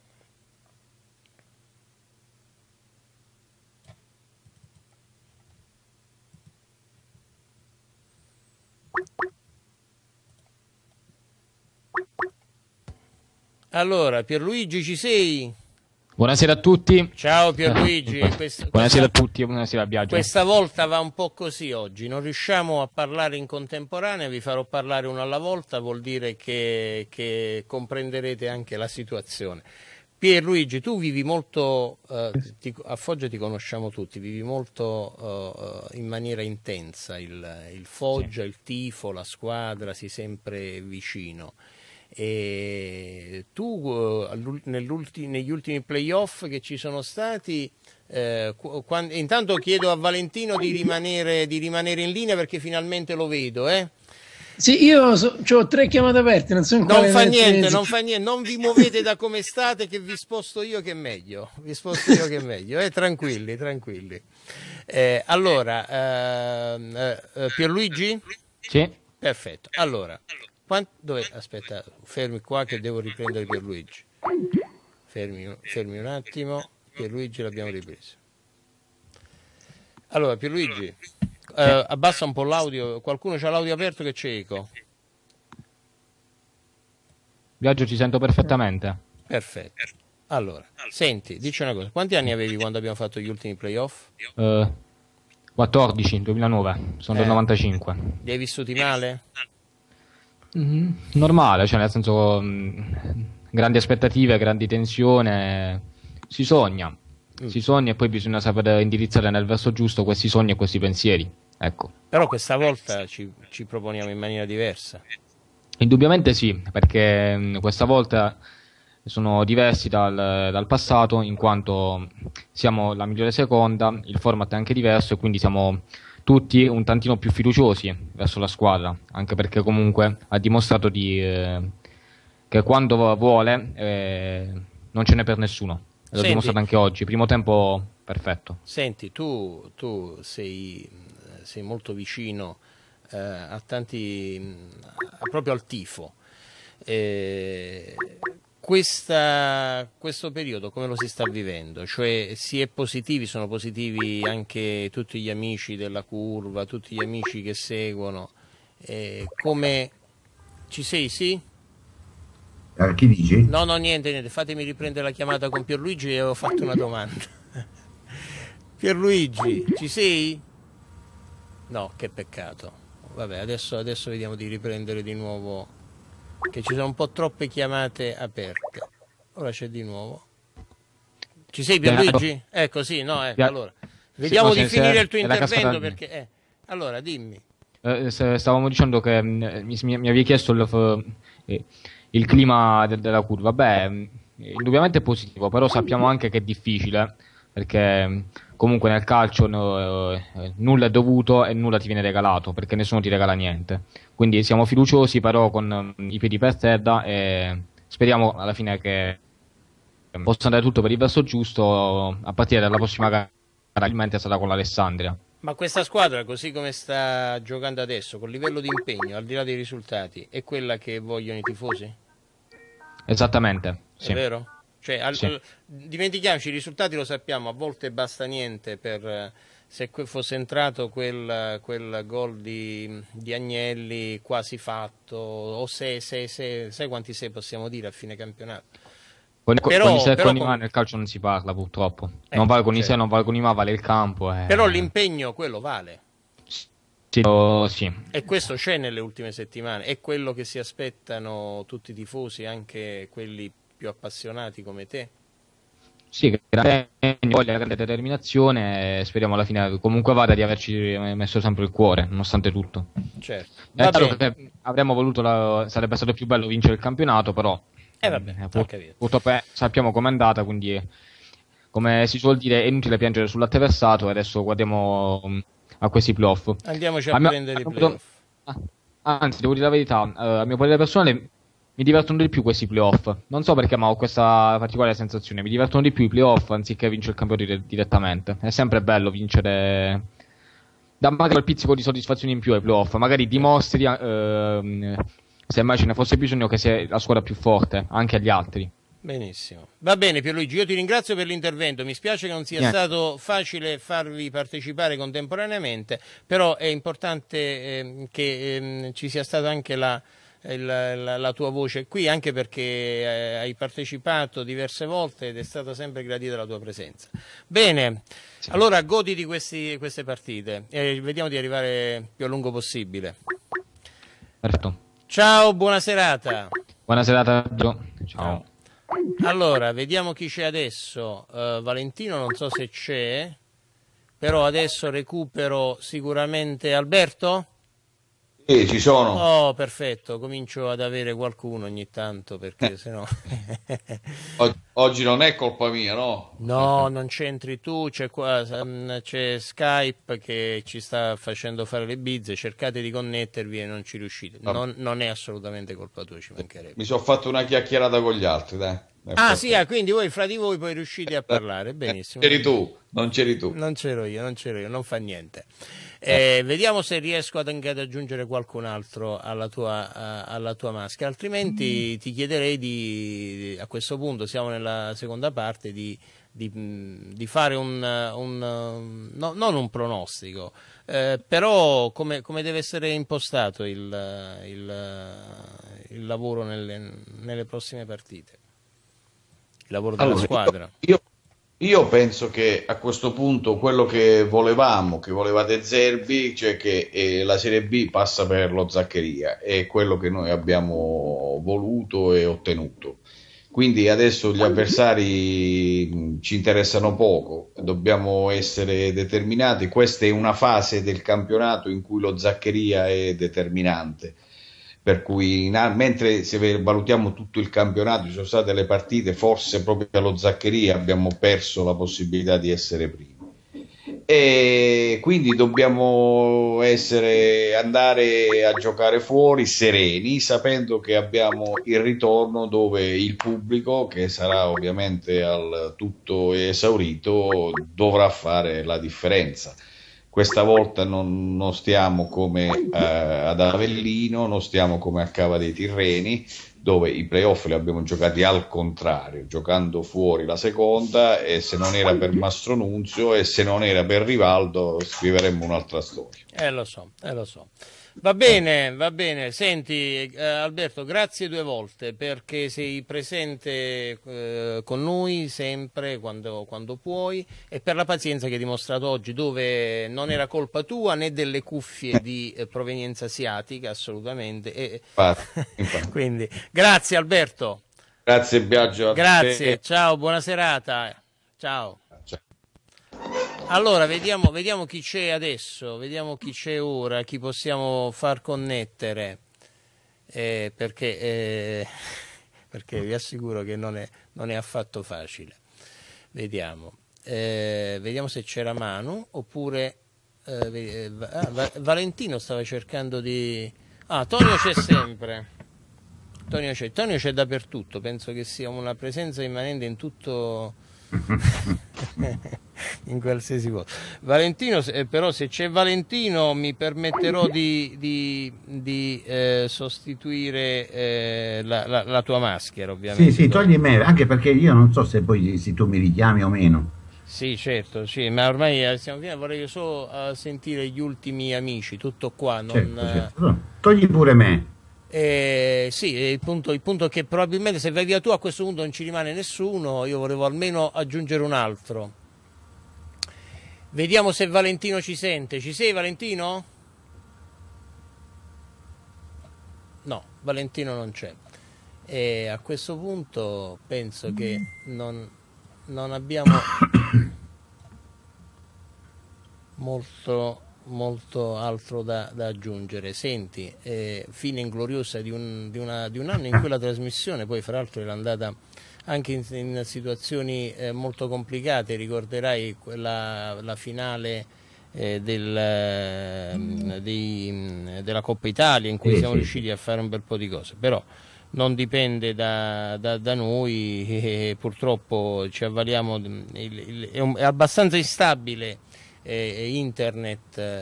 Allora, Pierluigi, ci sei? Buonasera a tutti. Ciao Pierluigi. Buonasera a tutti e buonasera a Biagio. Questa volta va un po' così oggi, non riusciamo a parlare in contemporanea, vi farò parlare uno alla volta, vuol dire che comprenderete anche la situazione. Pierluigi, tu vivi molto, a Foggia ti conosciamo tutti, vivi molto in maniera intensa il Foggia, sì. Il tifo, la squadra, sei sempre vicino. E tu negli ultimi playoff che ci sono stati, intanto chiedo a Valentino di rimanere in linea perché finalmente lo vedo. Sì, io ho 3 chiamate aperte, non fa niente, non vi muovete da come state che vi sposto io che è meglio, tranquilli. Allora, Pierluigi? Sì. Perfetto, allora. Aspetta, fermi qua che devo riprendere Pierluigi. Fermi un attimo. Pierluigi l'abbiamo ripreso. Allora, Pierluigi, abbassa un po' l'audio. Qualcuno c'ha l'audio aperto che c'è eco? Viaggio, ci sento perfettamente. Perfetto. Allora, senti, dici una cosa, quanti anni avevi quando abbiamo fatto gli ultimi playoff? 14, 2009, sono del 95. Li hai vissuti male? Normale, cioè nel senso grandi aspettative, grandi tensione, si sogna e poi bisogna saper indirizzare nel verso giusto questi sogni e questi pensieri, ecco. Però questa volta ci proponiamo in maniera diversa. Indubbiamente sì, perché questa volta sono diversi dal passato, in quanto siamo la migliore seconda, il format è anche diverso e quindi siamo tutti un tantino più fiduciosi verso la squadra, anche perché comunque ha dimostrato che quando vuole non ce n'è per nessuno. L'ho dimostrato anche oggi, primo tempo perfetto. Senti, tu sei molto vicino a tanti, proprio al tifo. Questo periodo come lo si sta vivendo? Cioè si è positivi, sono positivi anche tutti gli amici della curva, tutti gli amici che seguono. Come ci sei, sì? Chi dici? No, niente, fatemi riprendere la chiamata con Pierluigi e ho fatto una domanda. Pierluigi, ci sei? No, che peccato. Vabbè, adesso vediamo di riprendere di nuovo, che ci sono un po' troppe chiamate aperte. Ora c'è di nuovo. Ci sei, Pierluigi? Ecco, sì, no, ecco, allora. Vediamo di finire il tuo intervento perché... allora, dimmi. Stavamo dicendo che mi avevi chiesto il clima della curva. Beh, indubbiamente è positivo, però sappiamo anche che è difficile, perché comunque nel calcio nulla è dovuto e nulla ti viene regalato, perché nessuno ti regala niente. Quindi siamo fiduciosi, però con i piedi per terra, e speriamo alla fine che possa andare tutto per il verso giusto a partire dalla prossima gara, probabilmente sarà con l'Alessandria. Ma questa squadra, così come sta giocando adesso, col livello di impegno, al di là dei risultati, è quella che vogliono i tifosi? Esattamente, sì. È vero? Cioè, Sì. dimentichiamoci, i risultati lo sappiamo, a volte basta niente per se fosse entrato quel gol di Agnelli quasi fatto, o sai quanti sei possiamo dire a fine campionato. Con i se e con i ma nel calcio non si parla, purtroppo. Non vale con i se, non vale con i ma, vale il campo. Però l'impegno, quello vale. Sì. E questo c'è nelle ultime settimane, è quello che si aspettano tutti i tifosi, anche quelli più appassionati come te. Sì, grande voglia, grande determinazione, speriamo alla fine comunque vada di averci messo sempre il cuore, nonostante tutto. Certo. È chiaro che avremmo voluto, sarebbe stato più bello vincere il campionato, però purtroppo sappiamo com'è andata, quindi come si suol dire è inutile piangere sul latte versato, e adesso guardiamo a questi playoff. Andiamoci a prendere i playoff. Anzi, devo dire la verità, a mio parere personale mi divertono di più questi playoff. Non so perché, ma ho questa particolare sensazione. Mi divertono di più i playoff anziché vincere il campionato direttamente. È sempre bello vincere. Dà magari quel pizzico di soddisfazione in più ai playoff. Magari dimostri, se mai ce ne fosse bisogno, che sei la squadra più forte anche agli altri. Benissimo. Va bene, Pierluigi, io ti ringrazio per l'intervento. Mi spiace che non sia stato facile farvi partecipare contemporaneamente, però è importante che ci sia stata anche la tua voce qui, anche perché hai partecipato diverse volte ed è stata sempre gradita la tua presenza. Bene, allora goditi queste partite e vediamo di arrivare più a lungo possibile. Perfetto. Ciao, buona serata. Buona serata. Ciao. Allora, vediamo chi c'è adesso. Valentino non so se c'è, però adesso recupero sicuramente Alberto. Sì, ci sono. Oh, perfetto, comincio ad avere qualcuno ogni tanto, perché sennò... Oggi non è colpa mia, no? No, non c'entri tu, c'è Skype che ci sta facendo fare le bizze, cercate di connettervi e non ci riuscite. Non è assolutamente colpa tua, ci mancherebbe. Mi sono fatto una chiacchierata con gli altri, dai. Sì, quindi voi fra di voi poi riuscite a parlare, benissimo. Non c'eri tu. Non c'ero io, non fa niente. Vediamo se riesco anche ad aggiungere qualcun altro alla tua maschera, altrimenti ti chiederei a questo punto, siamo nella seconda parte, di fare non un pronostico, però come deve essere impostato il lavoro nelle prossime partite. lavoro della squadra. Io penso che a questo punto quello che volevamo, che voleva De Zerbi, cioè che la Serie B passa per lo Zaccheria, è quello che noi abbiamo voluto e ottenuto. Quindi adesso gli avversari ci interessano poco, dobbiamo essere determinati. Questa è una fase del campionato in cui lo Zaccheria è determinante. Per cui mentre se valutiamo tutto il campionato, ci sono state le partite, forse proprio allo Zaccheria abbiamo perso la possibilità di essere primi. E quindi dobbiamo andare a giocare fuori sereni, sapendo che abbiamo il ritorno dove il pubblico, che sarà ovviamente al tutto esaurito, dovrà fare la differenza. Questa volta non stiamo come ad Avellino, non stiamo come a Cava dei Tirreni, dove i playoff li abbiamo giocati al contrario, giocando fuori la seconda, e se non era per Mastro Nunzio e se non era per Rivaldo scriveremmo un'altra storia. Lo so. Va bene. Senti, Alberto, grazie 2 volte perché sei presente con noi sempre quando puoi, e per la pazienza che hai dimostrato oggi, dove non era colpa tua né delle cuffie di provenienza asiatica, assolutamente. Infatti. Quindi, grazie Alberto. Grazie Biagio. Grazie, ciao, buona serata. Ciao. Allora, vediamo chi c'è adesso, vediamo chi c'è ora, chi possiamo far connettere, perché vi assicuro che non è affatto facile. Vediamo se c'era Manu, oppure Valentino stava cercando di... Tonio c'è sempre, Tonio c'è dappertutto, penso che sia una presenza immanente in tutto... in qualsiasi cosa. Valentino, però se c'è Valentino mi permetterò di sostituire la tua maschera, ovviamente. Sì, togli me, anche perché io non so se poi se tu mi richiami o meno. Sì, certo, sì, ma ormai siamo fine, vorrei solo sentire gli ultimi amici, tutto qua. Certo. Togli pure me. Sì, il punto è che probabilmente se vai via tu a questo punto non ci rimane nessuno, io volevo almeno aggiungere un altro. Vediamo se Valentino ci sente. Ci sei, Valentino? No, Valentino non c'è. E a questo punto penso che non abbiamo molto altro da aggiungere. Senti, fine ingloriosa di un anno in cui la trasmissione poi fra l'altro era andata anche in situazioni molto complicate. Ricorderai la finale della Coppa Italia in cui siamo riusciti a fare un bel po' di cose, però non dipende da noi, e purtroppo ci avvaliamo, è abbastanza instabile internet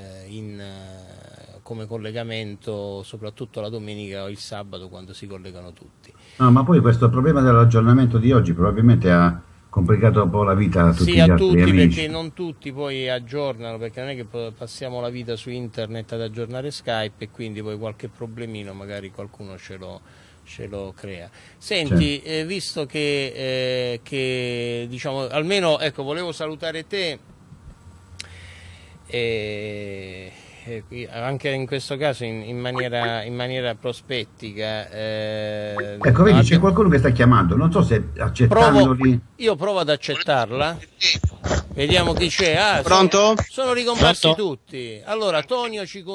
come collegamento, soprattutto la domenica o il sabato quando si collegano tutti. No, ma poi questo problema dell'aggiornamento di oggi probabilmente ha complicato un po' la vita a tutti gli altri amici. Perché non tutti poi aggiornano, perché non è che passiamo la vita su internet ad aggiornare Skype, e quindi poi qualche problemino magari qualcuno ce lo crea. Senti, visto che diciamo, almeno ecco, volevo salutare te, anche in questo caso in maniera prospettica. Ecco, vedi, c'è qualcuno che sta chiamando, non so se accettarlo. Io provo ad accettarla, vediamo chi c'è. Pronto? Sono ricomparsi tutti. Allora Tonio ci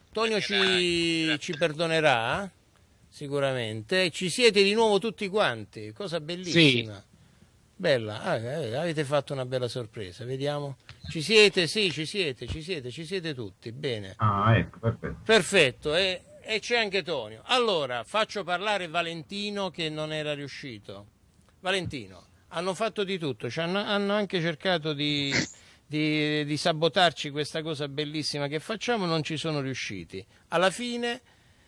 perdonerà sicuramente. Ci siete di nuovo tutti quanti, cosa bellissima. Sì. Bella, avete fatto una bella sorpresa, vediamo. Ci siete? Sì, ci siete tutti, bene. Ecco, perfetto. Perfetto, e c'è anche Tonio. Allora, faccio parlare Valentino che non era riuscito. Valentino, hanno fatto di tutto, hanno anche cercato di sabotarci questa cosa bellissima che facciamo, non ci sono riusciti. Alla fine...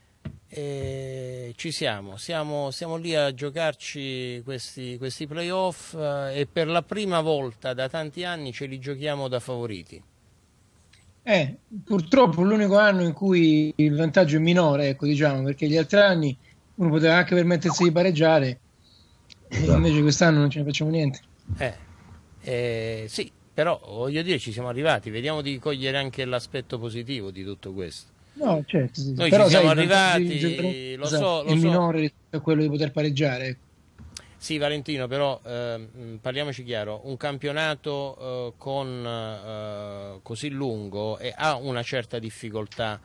ci siamo lì a giocarci questi playoff, e per la prima volta da tanti anni ce li giochiamo da favoriti. Purtroppo l'unico anno in cui il vantaggio è minore, ecco, diciamo, perché gli altri anni uno poteva anche permettersi di pareggiare, Invece quest'anno non ce ne facciamo niente. Sì, però voglio dire, ci siamo arrivati, vediamo di cogliere anche l'aspetto positivo di tutto questo. No, certo, sì. Noi Però ci siamo sai, arrivati, lo so, è minore rispetto a quello di poter pareggiare. Sì, Valentino, però parliamoci chiaro, un campionato così lungo ha una certa difficoltà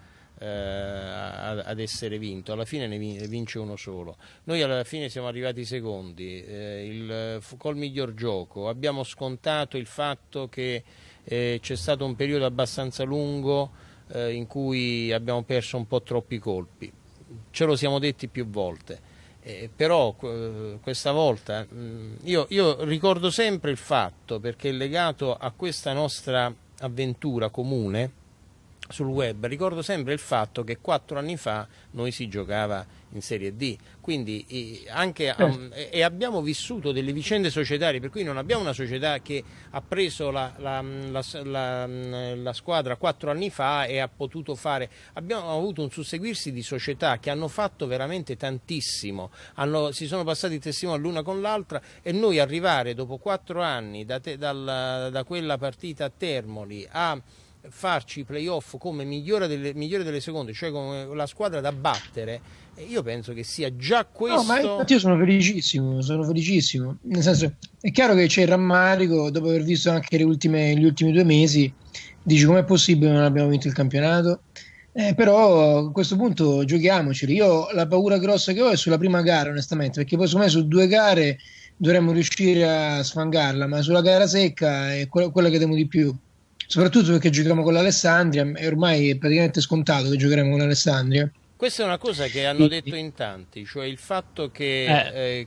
ad essere vinto, alla fine ne vince uno solo. Noi alla fine siamo arrivati secondi, col miglior gioco, abbiamo scontato il fatto che c'è stato un periodo abbastanza lungo in cui abbiamo perso un po' troppi colpi, ce lo siamo detti più volte. Però questa volta io ricordo sempre il fatto, perché è legato a questa nostra avventura comune sul web, ricordo sempre il fatto che 4 anni fa noi si giocava in Serie D, quindi anche e abbiamo vissuto delle vicende societarie, per cui non abbiamo una società che ha preso la squadra 4 anni fa e ha potuto fare, abbiamo avuto un susseguirsi di società che hanno fatto veramente tantissimo, si sono passati il testimone l'una con l'altra, e noi arrivare dopo 4 anni da quella partita a Termoli a farci i playoff come migliore delle seconde, cioè come la squadra da battere, io penso che sia già questo. No, ma infatti io sono felicissimo, nel senso, è chiaro che c'è il rammarico dopo aver visto anche gli ultimi 2 mesi, dici com'è possibile che non abbiamo vinto il campionato, però a questo punto giochiamoceli. Io la paura grossa che ho è sulla prima gara, onestamente, perché poi secondo me su 2 gare dovremmo riuscire a sfangarla, ma sulla gara secca è quella che temo di più. Soprattutto perché giochiamo con l'Alessandria, e ormai è praticamente scontato che giocheremo con l'Alessandria. Questa è una cosa che hanno detto in tanti, cioè il fatto che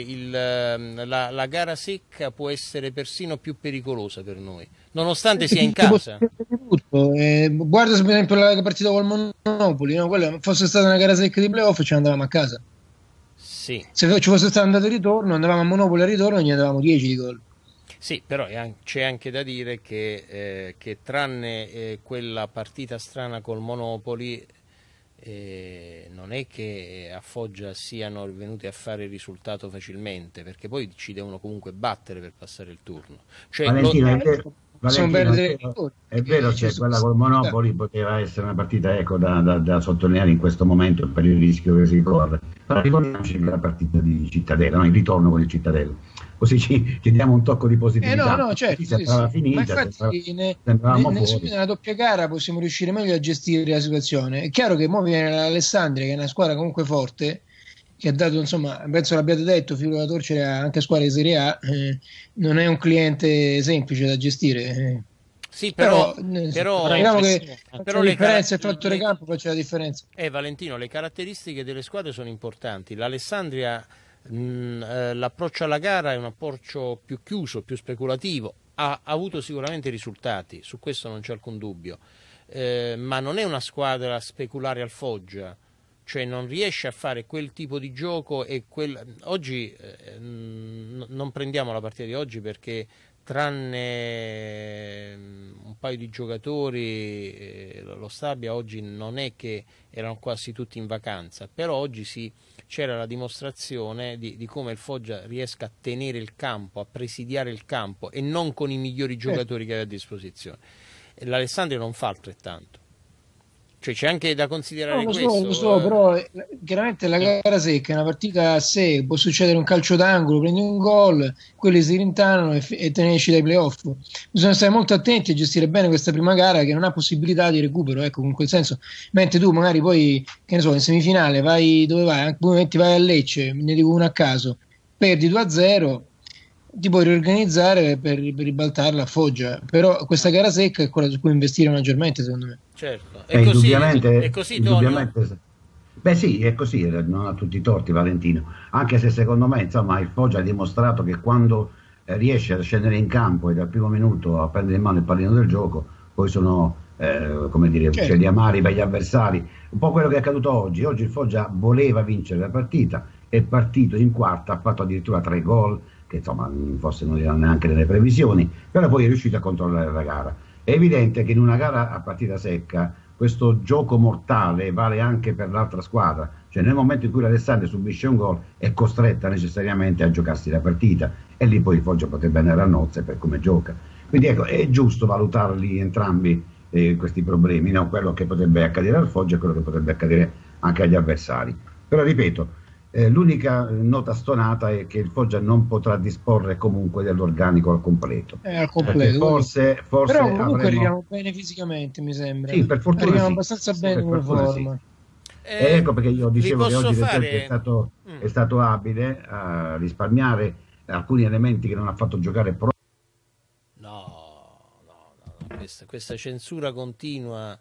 la gara secca può essere persino più pericolosa per noi, nonostante sia in casa. Guarda per esempio la partita col Monopoli, no? Quella fosse stata una gara secca di playoff, ce ne andavamo a casa. Sì. Se ci fosse stato andato il ritorno, andavamo a Monopoli al ritorno e ne andavamo 10 di gol. Sì, però c'è anche da dire che tranne quella partita strana col Monopoli, non è che a Foggia siano venuti a fare il risultato facilmente, perché poi ci devono comunque battere per passare il turno. Cioè, Valentino, è vero, cioè, quella col Monopoli poteva essere una partita da sottolineare in questo momento per il rischio che si corre. Però ricordiamoci la partita di Cittadella, no, il ritorno con il Cittadella, così ci diamo un tocco di positività. No, certo, sembrava finita, ma infatti nella doppia gara possiamo riuscire meglio a gestire la situazione. È chiaro che ora viene l'Alessandria, che è una squadra comunque forte, che ha dato, insomma, penso l'abbiate detto, filo da torcere anche a squadre di Serie A, non è un cliente semplice da gestire. Sì, però speriamo che la differenza il fattore campo faccia la differenza. Valentino, le caratteristiche delle squadre sono importanti. L'Alessandria, l'approccio alla gara è un approccio più chiuso, più speculativo, ha avuto sicuramente risultati, su questo non c'è alcun dubbio, ma non è una squadra speculare al Foggia, cioè non riesce a fare quel tipo di gioco e oggi non prendiamo la partita di oggi perché tranne un paio di giocatori lo Stabia oggi non è che erano quasi tutti in vacanza, però oggi c'era la dimostrazione di come il Foggia riesca a tenere il campo, a presidiare il campo e non con i migliori giocatori che aveva a disposizione. L'Alessandria non fa altrettanto. Cioè c'è anche da considerare questo. Lo so, però chiaramente la gara secca è una partita a sé, può succedere un calcio d'angolo, prendi un gol, quelli si rintanano e te ne esci dai playoff. Bisogna stare molto attenti a gestire bene questa prima gara che non ha possibilità di recupero, ecco, in quel senso, mentre tu magari poi, che ne so, in semifinale vai dove vai, anche momenti vai a Lecce, ne dico uno a caso, perdi 2-0, ti puoi riorganizzare per ribaltarla a Foggia, però questa gara secca è quella su cui investire maggiormente, secondo me. Certo, indubbiamente. Beh sì, è così, non ha tutti i torti Valentino, anche se secondo me insomma il Foggia ha dimostrato che quando riesce a scendere in campo e dal primo minuto a prendere in mano il pallino del gioco, poi sono uccelli amari per gli avversari, un po' quello che è accaduto oggi. Oggi il Foggia voleva vincere la partita, è partito in quarta, ha fatto addirittura 3 gol, che insomma forse non erano neanche nelle previsioni, però poi è riuscito a controllare la gara. È evidente che in una gara a partita secca questo gioco mortale vale anche per l'altra squadra, cioè nel momento in cui l'Alessandria subisce un gol è costretta necessariamente a giocarsi la partita, e lì poi il Foggia potrebbe andare a nozze per come gioca. Quindi ecco, è giusto valutarli entrambi questi problemi, no? Quello che potrebbe accadere al Foggia e quello che potrebbe accadere anche agli avversari. Però ripeto, l'unica nota stonata è che il Foggia non potrà disporre comunque dell'organico al completo. Al completo. Forse però comunque avremo... arriviamo bene fisicamente, mi sembra. Sì, per fortuna arriviamo sì. abbastanza Sì, bene come forma. Sì. Ecco perché io dicevo che oggi fare... è stato abile a risparmiare alcuni elementi che non ha fatto giocare proprio. Questa censura continua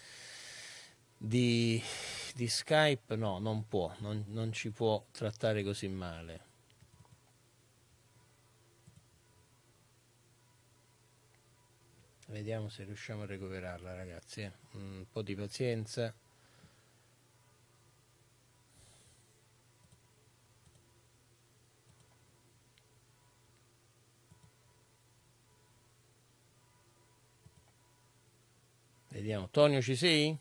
di Skype non può, non ci può trattare così male. Vediamo se riusciamo a recuperarla, ragazzi, un po' di pazienza. Vediamo, Tonio, ci sei?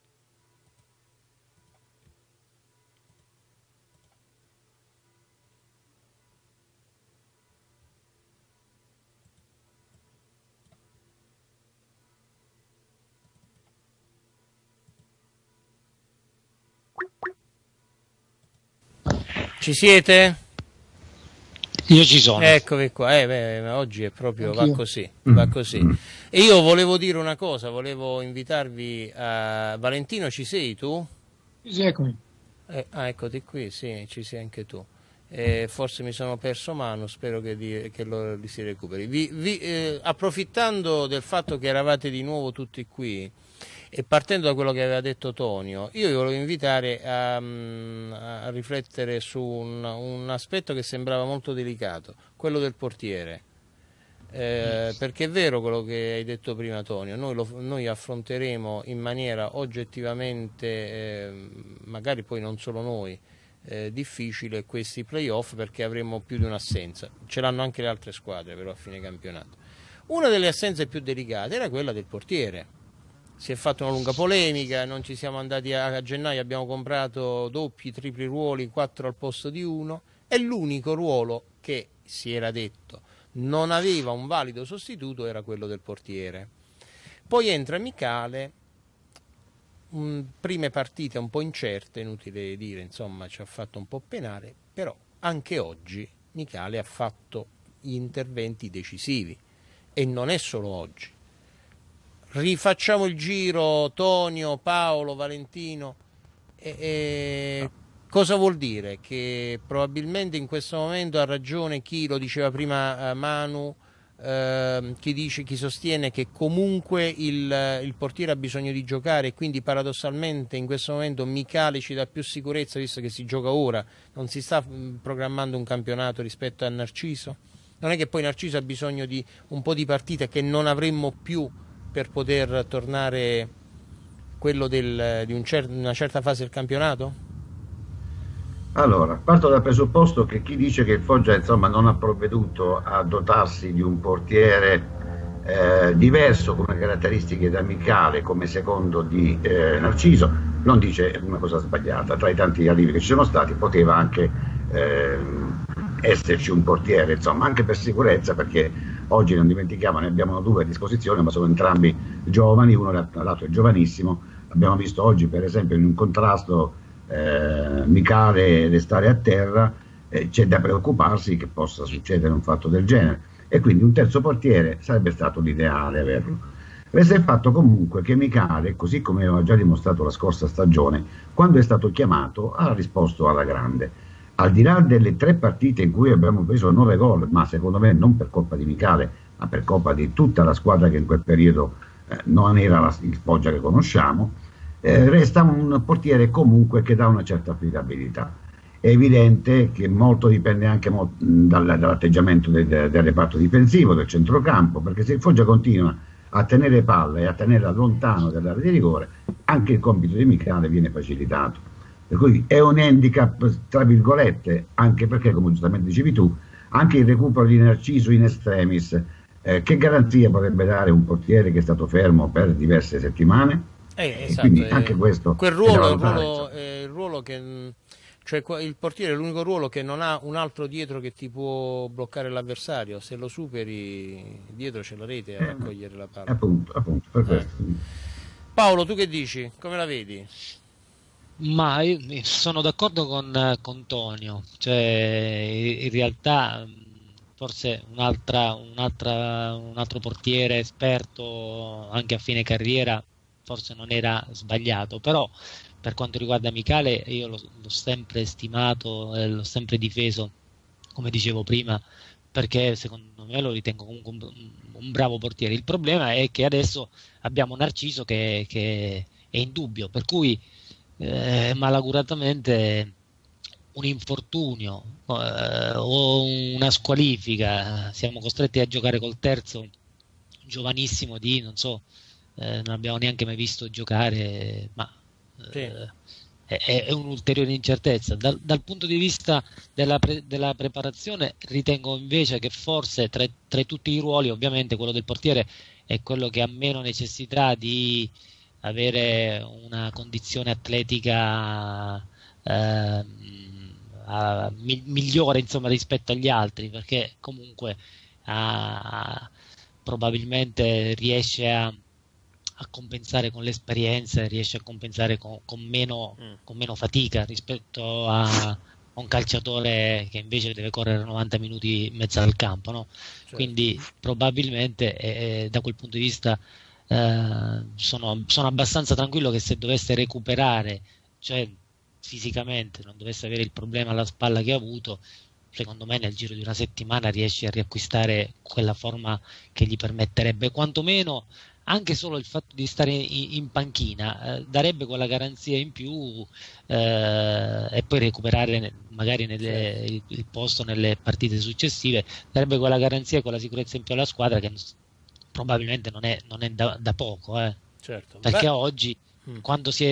Ci siete? Io ci sono. Eccovi qua, oggi è proprio, va così, va così. E io volevo dire una cosa, volevo invitarvi a... Valentino, ci sei tu? Sì, eccomi. Eccoti qui, sì, ci sei anche tu. Forse mi sono perso mano, spero che li si recuperi. Approfittando del fatto che eravate di nuovo tutti qui, e partendo da quello che aveva detto Tonio, io vi volevo invitare a riflettere su un aspetto che sembrava molto delicato, quello del portiere. Perché è vero quello che hai detto prima, Tonio, noi affronteremo in maniera oggettivamente, magari poi non solo noi, difficile questi playoff, perché avremo più di un'assenza. Ce l'hanno anche le altre squadre però a fine campionato. Una delle assenze più delicate era quella del portiere. Si è fatta una lunga polemica, non ci siamo andati a gennaio, abbiamo comprato doppi, tripli ruoli, 4 al posto di 1, e l'unico ruolo che si era detto non aveva un valido sostituto era quello del portiere. Poi entra Micale, prime partite un po' incerte, inutile dire, insomma ci ha fatto un po' penare, però anche oggi Micale ha fatto gli interventi decisivi, e non è solo oggi. Rifacciamo il giro, Tonio, Paolo, Valentino. Cosa vuol dire? Che probabilmente in questo momento ha ragione chi lo diceva prima, Manu, chi sostiene che comunque il portiere ha bisogno di giocare, e quindi paradossalmente in questo momento Micale ci dà più sicurezza, visto che si gioca ora, non si sta programmando un campionato rispetto a Narciso. Non è che poi Narciso ha bisogno di un po' di partite che non avremmo più per poter tornare quello di una certa fase del campionato? Allora, parto dal presupposto che chi dice che il Foggia insomma non ha provveduto a dotarsi di un portiere diverso come caratteristiche da Micale, come secondo di Narciso, non dice una cosa sbagliata. Tra i tanti arrivi che ci sono stati poteva anche esserci un portiere, insomma, anche per sicurezza, perché oggi non dimentichiamo, ne abbiamo 2 a disposizione, ma sono entrambi giovani, uno l'altro è giovanissimo. Abbiamo visto oggi per esempio in un contrasto Micale restare a terra, c'è da preoccuparsi che possa succedere un fatto del genere, e quindi un terzo portiere sarebbe stato l'ideale averlo. Resta il fatto comunque che Micale, così come aveva già dimostrato la scorsa stagione, quando è stato chiamato ha risposto alla grande. Al di là delle 3 partite in cui abbiamo preso 9 gol, ma secondo me non per colpa di Micale, ma per colpa di tutta la squadra che in quel periodo non era il Foggia che conosciamo, resta un portiere comunque che dà una certa affidabilità. È evidente che molto dipende anche dall'atteggiamento del reparto difensivo, del centrocampo, perché se il Foggia continua a tenere palla e a tenerla lontano dall'area di rigore, anche il compito di Micale viene facilitato. Per cui è un handicap, tra virgolette, anche perché, come giustamente dicevi tu, anche il recupero di Narciso in extremis, che garanzia potrebbe dare un portiere che è stato fermo per diverse settimane? Esatto, quindi anche questo quel è da ruolo, valutare, il ruolo che, cioè il portiere è l'unico ruolo che non ha un altro dietro che ti può bloccare l'avversario. Se lo superi, dietro c'è la rete a raccogliere la palla. appunto, per questo. Paolo, tu che dici? Come la vedi? Ma io sono d'accordo con Tonio, cioè in realtà forse un altro portiere esperto anche a fine carriera forse non era sbagliato, però per quanto riguarda Micale io l'ho sempre stimato, l'ho sempre difeso, come dicevo prima, perché secondo me lo ritengo comunque un bravo portiere. Il problema è che adesso abbiamo Narciso che è in dubbio, per cui malaguratamente un infortunio o una squalifica, siamo costretti a giocare col terzo giovanissimo di, non so, non abbiamo neanche mai visto giocare, ma è un'ulteriore incertezza. Dal punto di vista della preparazione, ritengo invece che forse tra tutti i ruoli, ovviamente quello del portiere è quello che ha meno necessità di avere una condizione atletica migliore, insomma, rispetto agli altri, perché comunque probabilmente riesce a compensare con l'esperienza, riesce a compensare con meno fatica rispetto a un calciatore che invece deve correre 90 minuti in mezzo al campo, no? Certo. Quindi probabilmente da quel punto di vista sono abbastanza tranquillo che se dovesse recuperare, cioè fisicamente non dovesse avere il problema alla spalla che ha avuto, secondo me nel giro di una settimana riesce a riacquistare quella forma che gli permetterebbe quantomeno anche solo il fatto di stare in panchina, darebbe quella garanzia in più e poi recuperare magari il posto nelle partite successive, darebbe quella garanzia e quella sicurezza in più alla squadra che probabilmente non è da poco, certo. Perché oggi quando si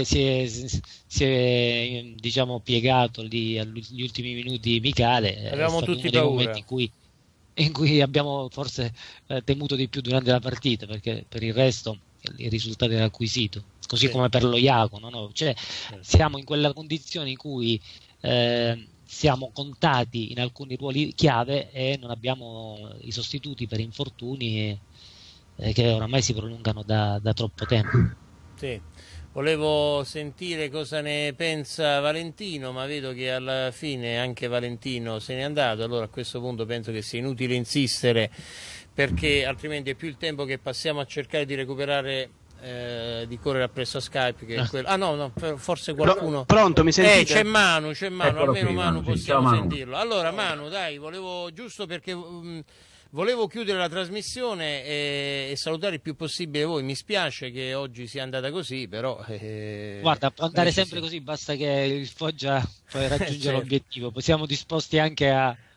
è diciamo piegato lì agli ultimi minuti Micale, avevamo tutti paura in cui abbiamo forse temuto di più durante la partita, perché per il resto il risultato era acquisito, così come per lo Iacono, no? Cioè, siamo in quella condizione in cui siamo contati in alcuni ruoli chiave e non abbiamo i sostituti per infortuni che oramai si prolungano da troppo tempo. Sì. Volevo sentire cosa ne pensa Valentino, ma vedo che alla fine anche Valentino se n'è andato, allora a questo punto penso che sia inutile insistere, perché altrimenti è più il tempo che passiamo a cercare di recuperare, di correre appresso a Skype, che è quello. Ah no, forse qualcuno... Pronto, mi sentite? C'è Manu, Eccolo almeno qui, Manu sì, possiamo ciao, sentirlo. Allora Manu, dai, volevo giusto perché... volevo chiudere la trasmissione e salutare il più possibile voi. Mi spiace che oggi sia andata così, però... Guarda, può andare sempre così, basta che il Foggia poi raggiunga certo. l'obiettivo. Siamo disposti anche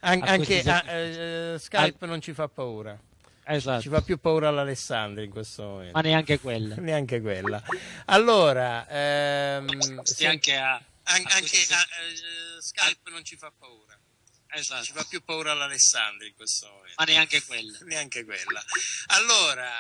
Skype non ci fa paura. Esatto. Ci fa più paura all'Alessandria in questo momento. Ma neanche quella. Neanche quella. Allora... Skype non ci fa paura. Esatto. Ci fa più paura all'Alessandria in questo momento. Ma neanche quella. Neanche quella. Allora,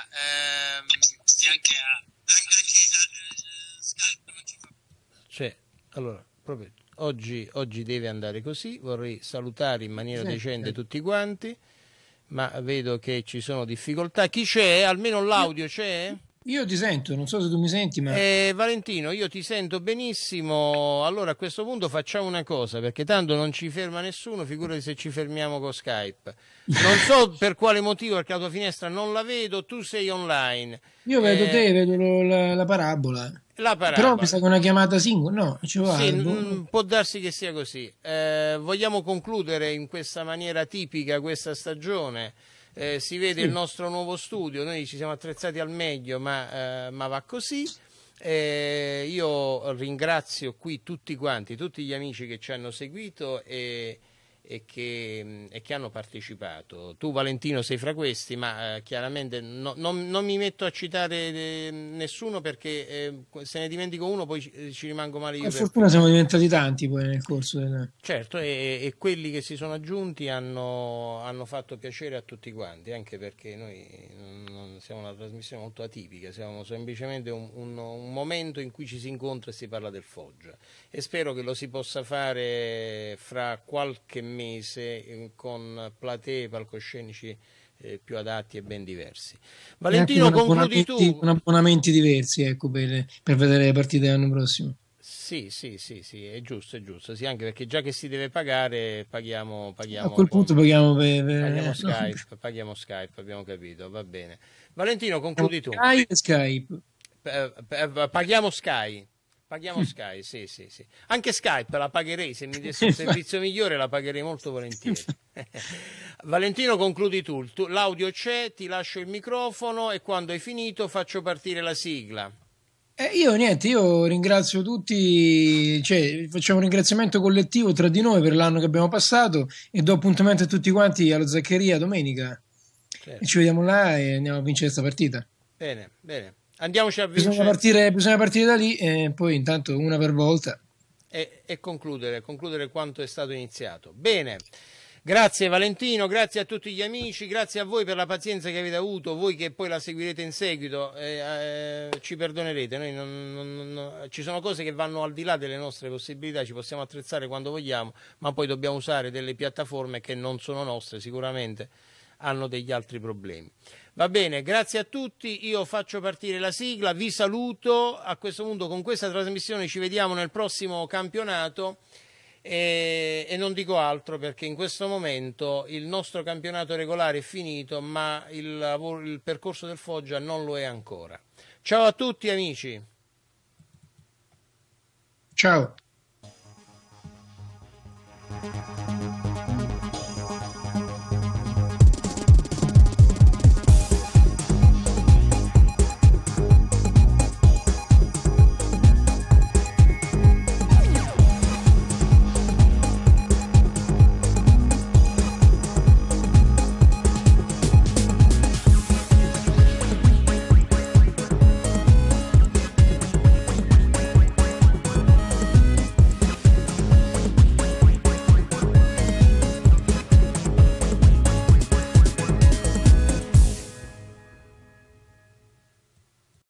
Skype non ci fa paura. Cioè, allora, proprio oggi deve andare così. Vorrei salutare in maniera decente tutti quanti, ma vedo che ci sono difficoltà. Chi c'è? Almeno l'audio c'è? Io ti sento, non so se tu mi senti, ma... Valentino, io ti sento benissimo. Allora a questo punto facciamo una cosa, perché tanto non ci ferma nessuno, figurati se ci fermiamo con Skype. Non so per quale motivo, perché la tua finestra non la vedo, tu sei online. Io vedo te, vedo la parabola. Però mi sa che è una chiamata singola, no? Ci va, sì, può darsi che sia così. Vogliamo concludere in questa maniera tipica questa stagione. Si vede il nostro nuovo studio, noi ci siamo attrezzati al meglio, ma va così. Io ringrazio qui tutti quanti, tutti gli amici che ci hanno seguito e che hanno partecipato. Tu Valentino sei fra questi, ma chiaramente non mi metto a citare nessuno, perché se ne dimentico uno poi ci rimango male io. Per fortuna siamo diventati tanti poi nel corso del... Certo, e quelli che si sono aggiunti hanno fatto piacere a tutti quanti, anche perché noi siamo una trasmissione molto atipica, siamo semplicemente un momento in cui ci si incontra e si parla del Foggia, e spero che lo si possa fare fra qualche mese con platee, palcoscenici più adatti e ben diversi. Valentino, concludi tu. Con abbonamenti diversi, ecco, per vedere le partite l'anno prossimo. Sì, è giusto, sì, anche perché già che si deve pagare, paghiamo a quel punto paghiamo paghiamo Skype, abbiamo capito, va bene. Valentino, concludi tu. Skype. Paghiamo Sky. Sì. Anche Skype la pagherei, se mi desse un servizio migliore la pagherei molto volentieri. Valentino, concludi tu. L'audio c'è, ti lascio il microfono e quando hai finito faccio partire la sigla. Io ringrazio tutti, cioè facciamo un ringraziamento collettivo tra di noi per l'anno che abbiamo passato e do appuntamento a tutti quanti alla Zaccheria domenica. Certo. E ci vediamo là e andiamo a vincere questa partita. Bene, andiamoci a vincere. Bisogna partire da lì e poi intanto una per volta. E concludere quanto è stato iniziato. Bene. Grazie Valentino, grazie a tutti gli amici, grazie a voi per la pazienza che avete avuto, voi che poi la seguirete in seguito, ci perdonerete, noi ci sono cose che vanno al di là delle nostre possibilità, ci possiamo attrezzare quando vogliamo, ma poi dobbiamo usare delle piattaforme che non sono nostre, sicuramente hanno degli altri problemi. Va bene, grazie a tutti, io faccio partire la sigla, vi saluto, a questo punto con questa trasmissione ci vediamo nel prossimo campionato. E non dico altro perché in questo momento il nostro campionato regolare è finito, ma il percorso del Foggia non lo è ancora. Ciao a tutti amici. Ciao.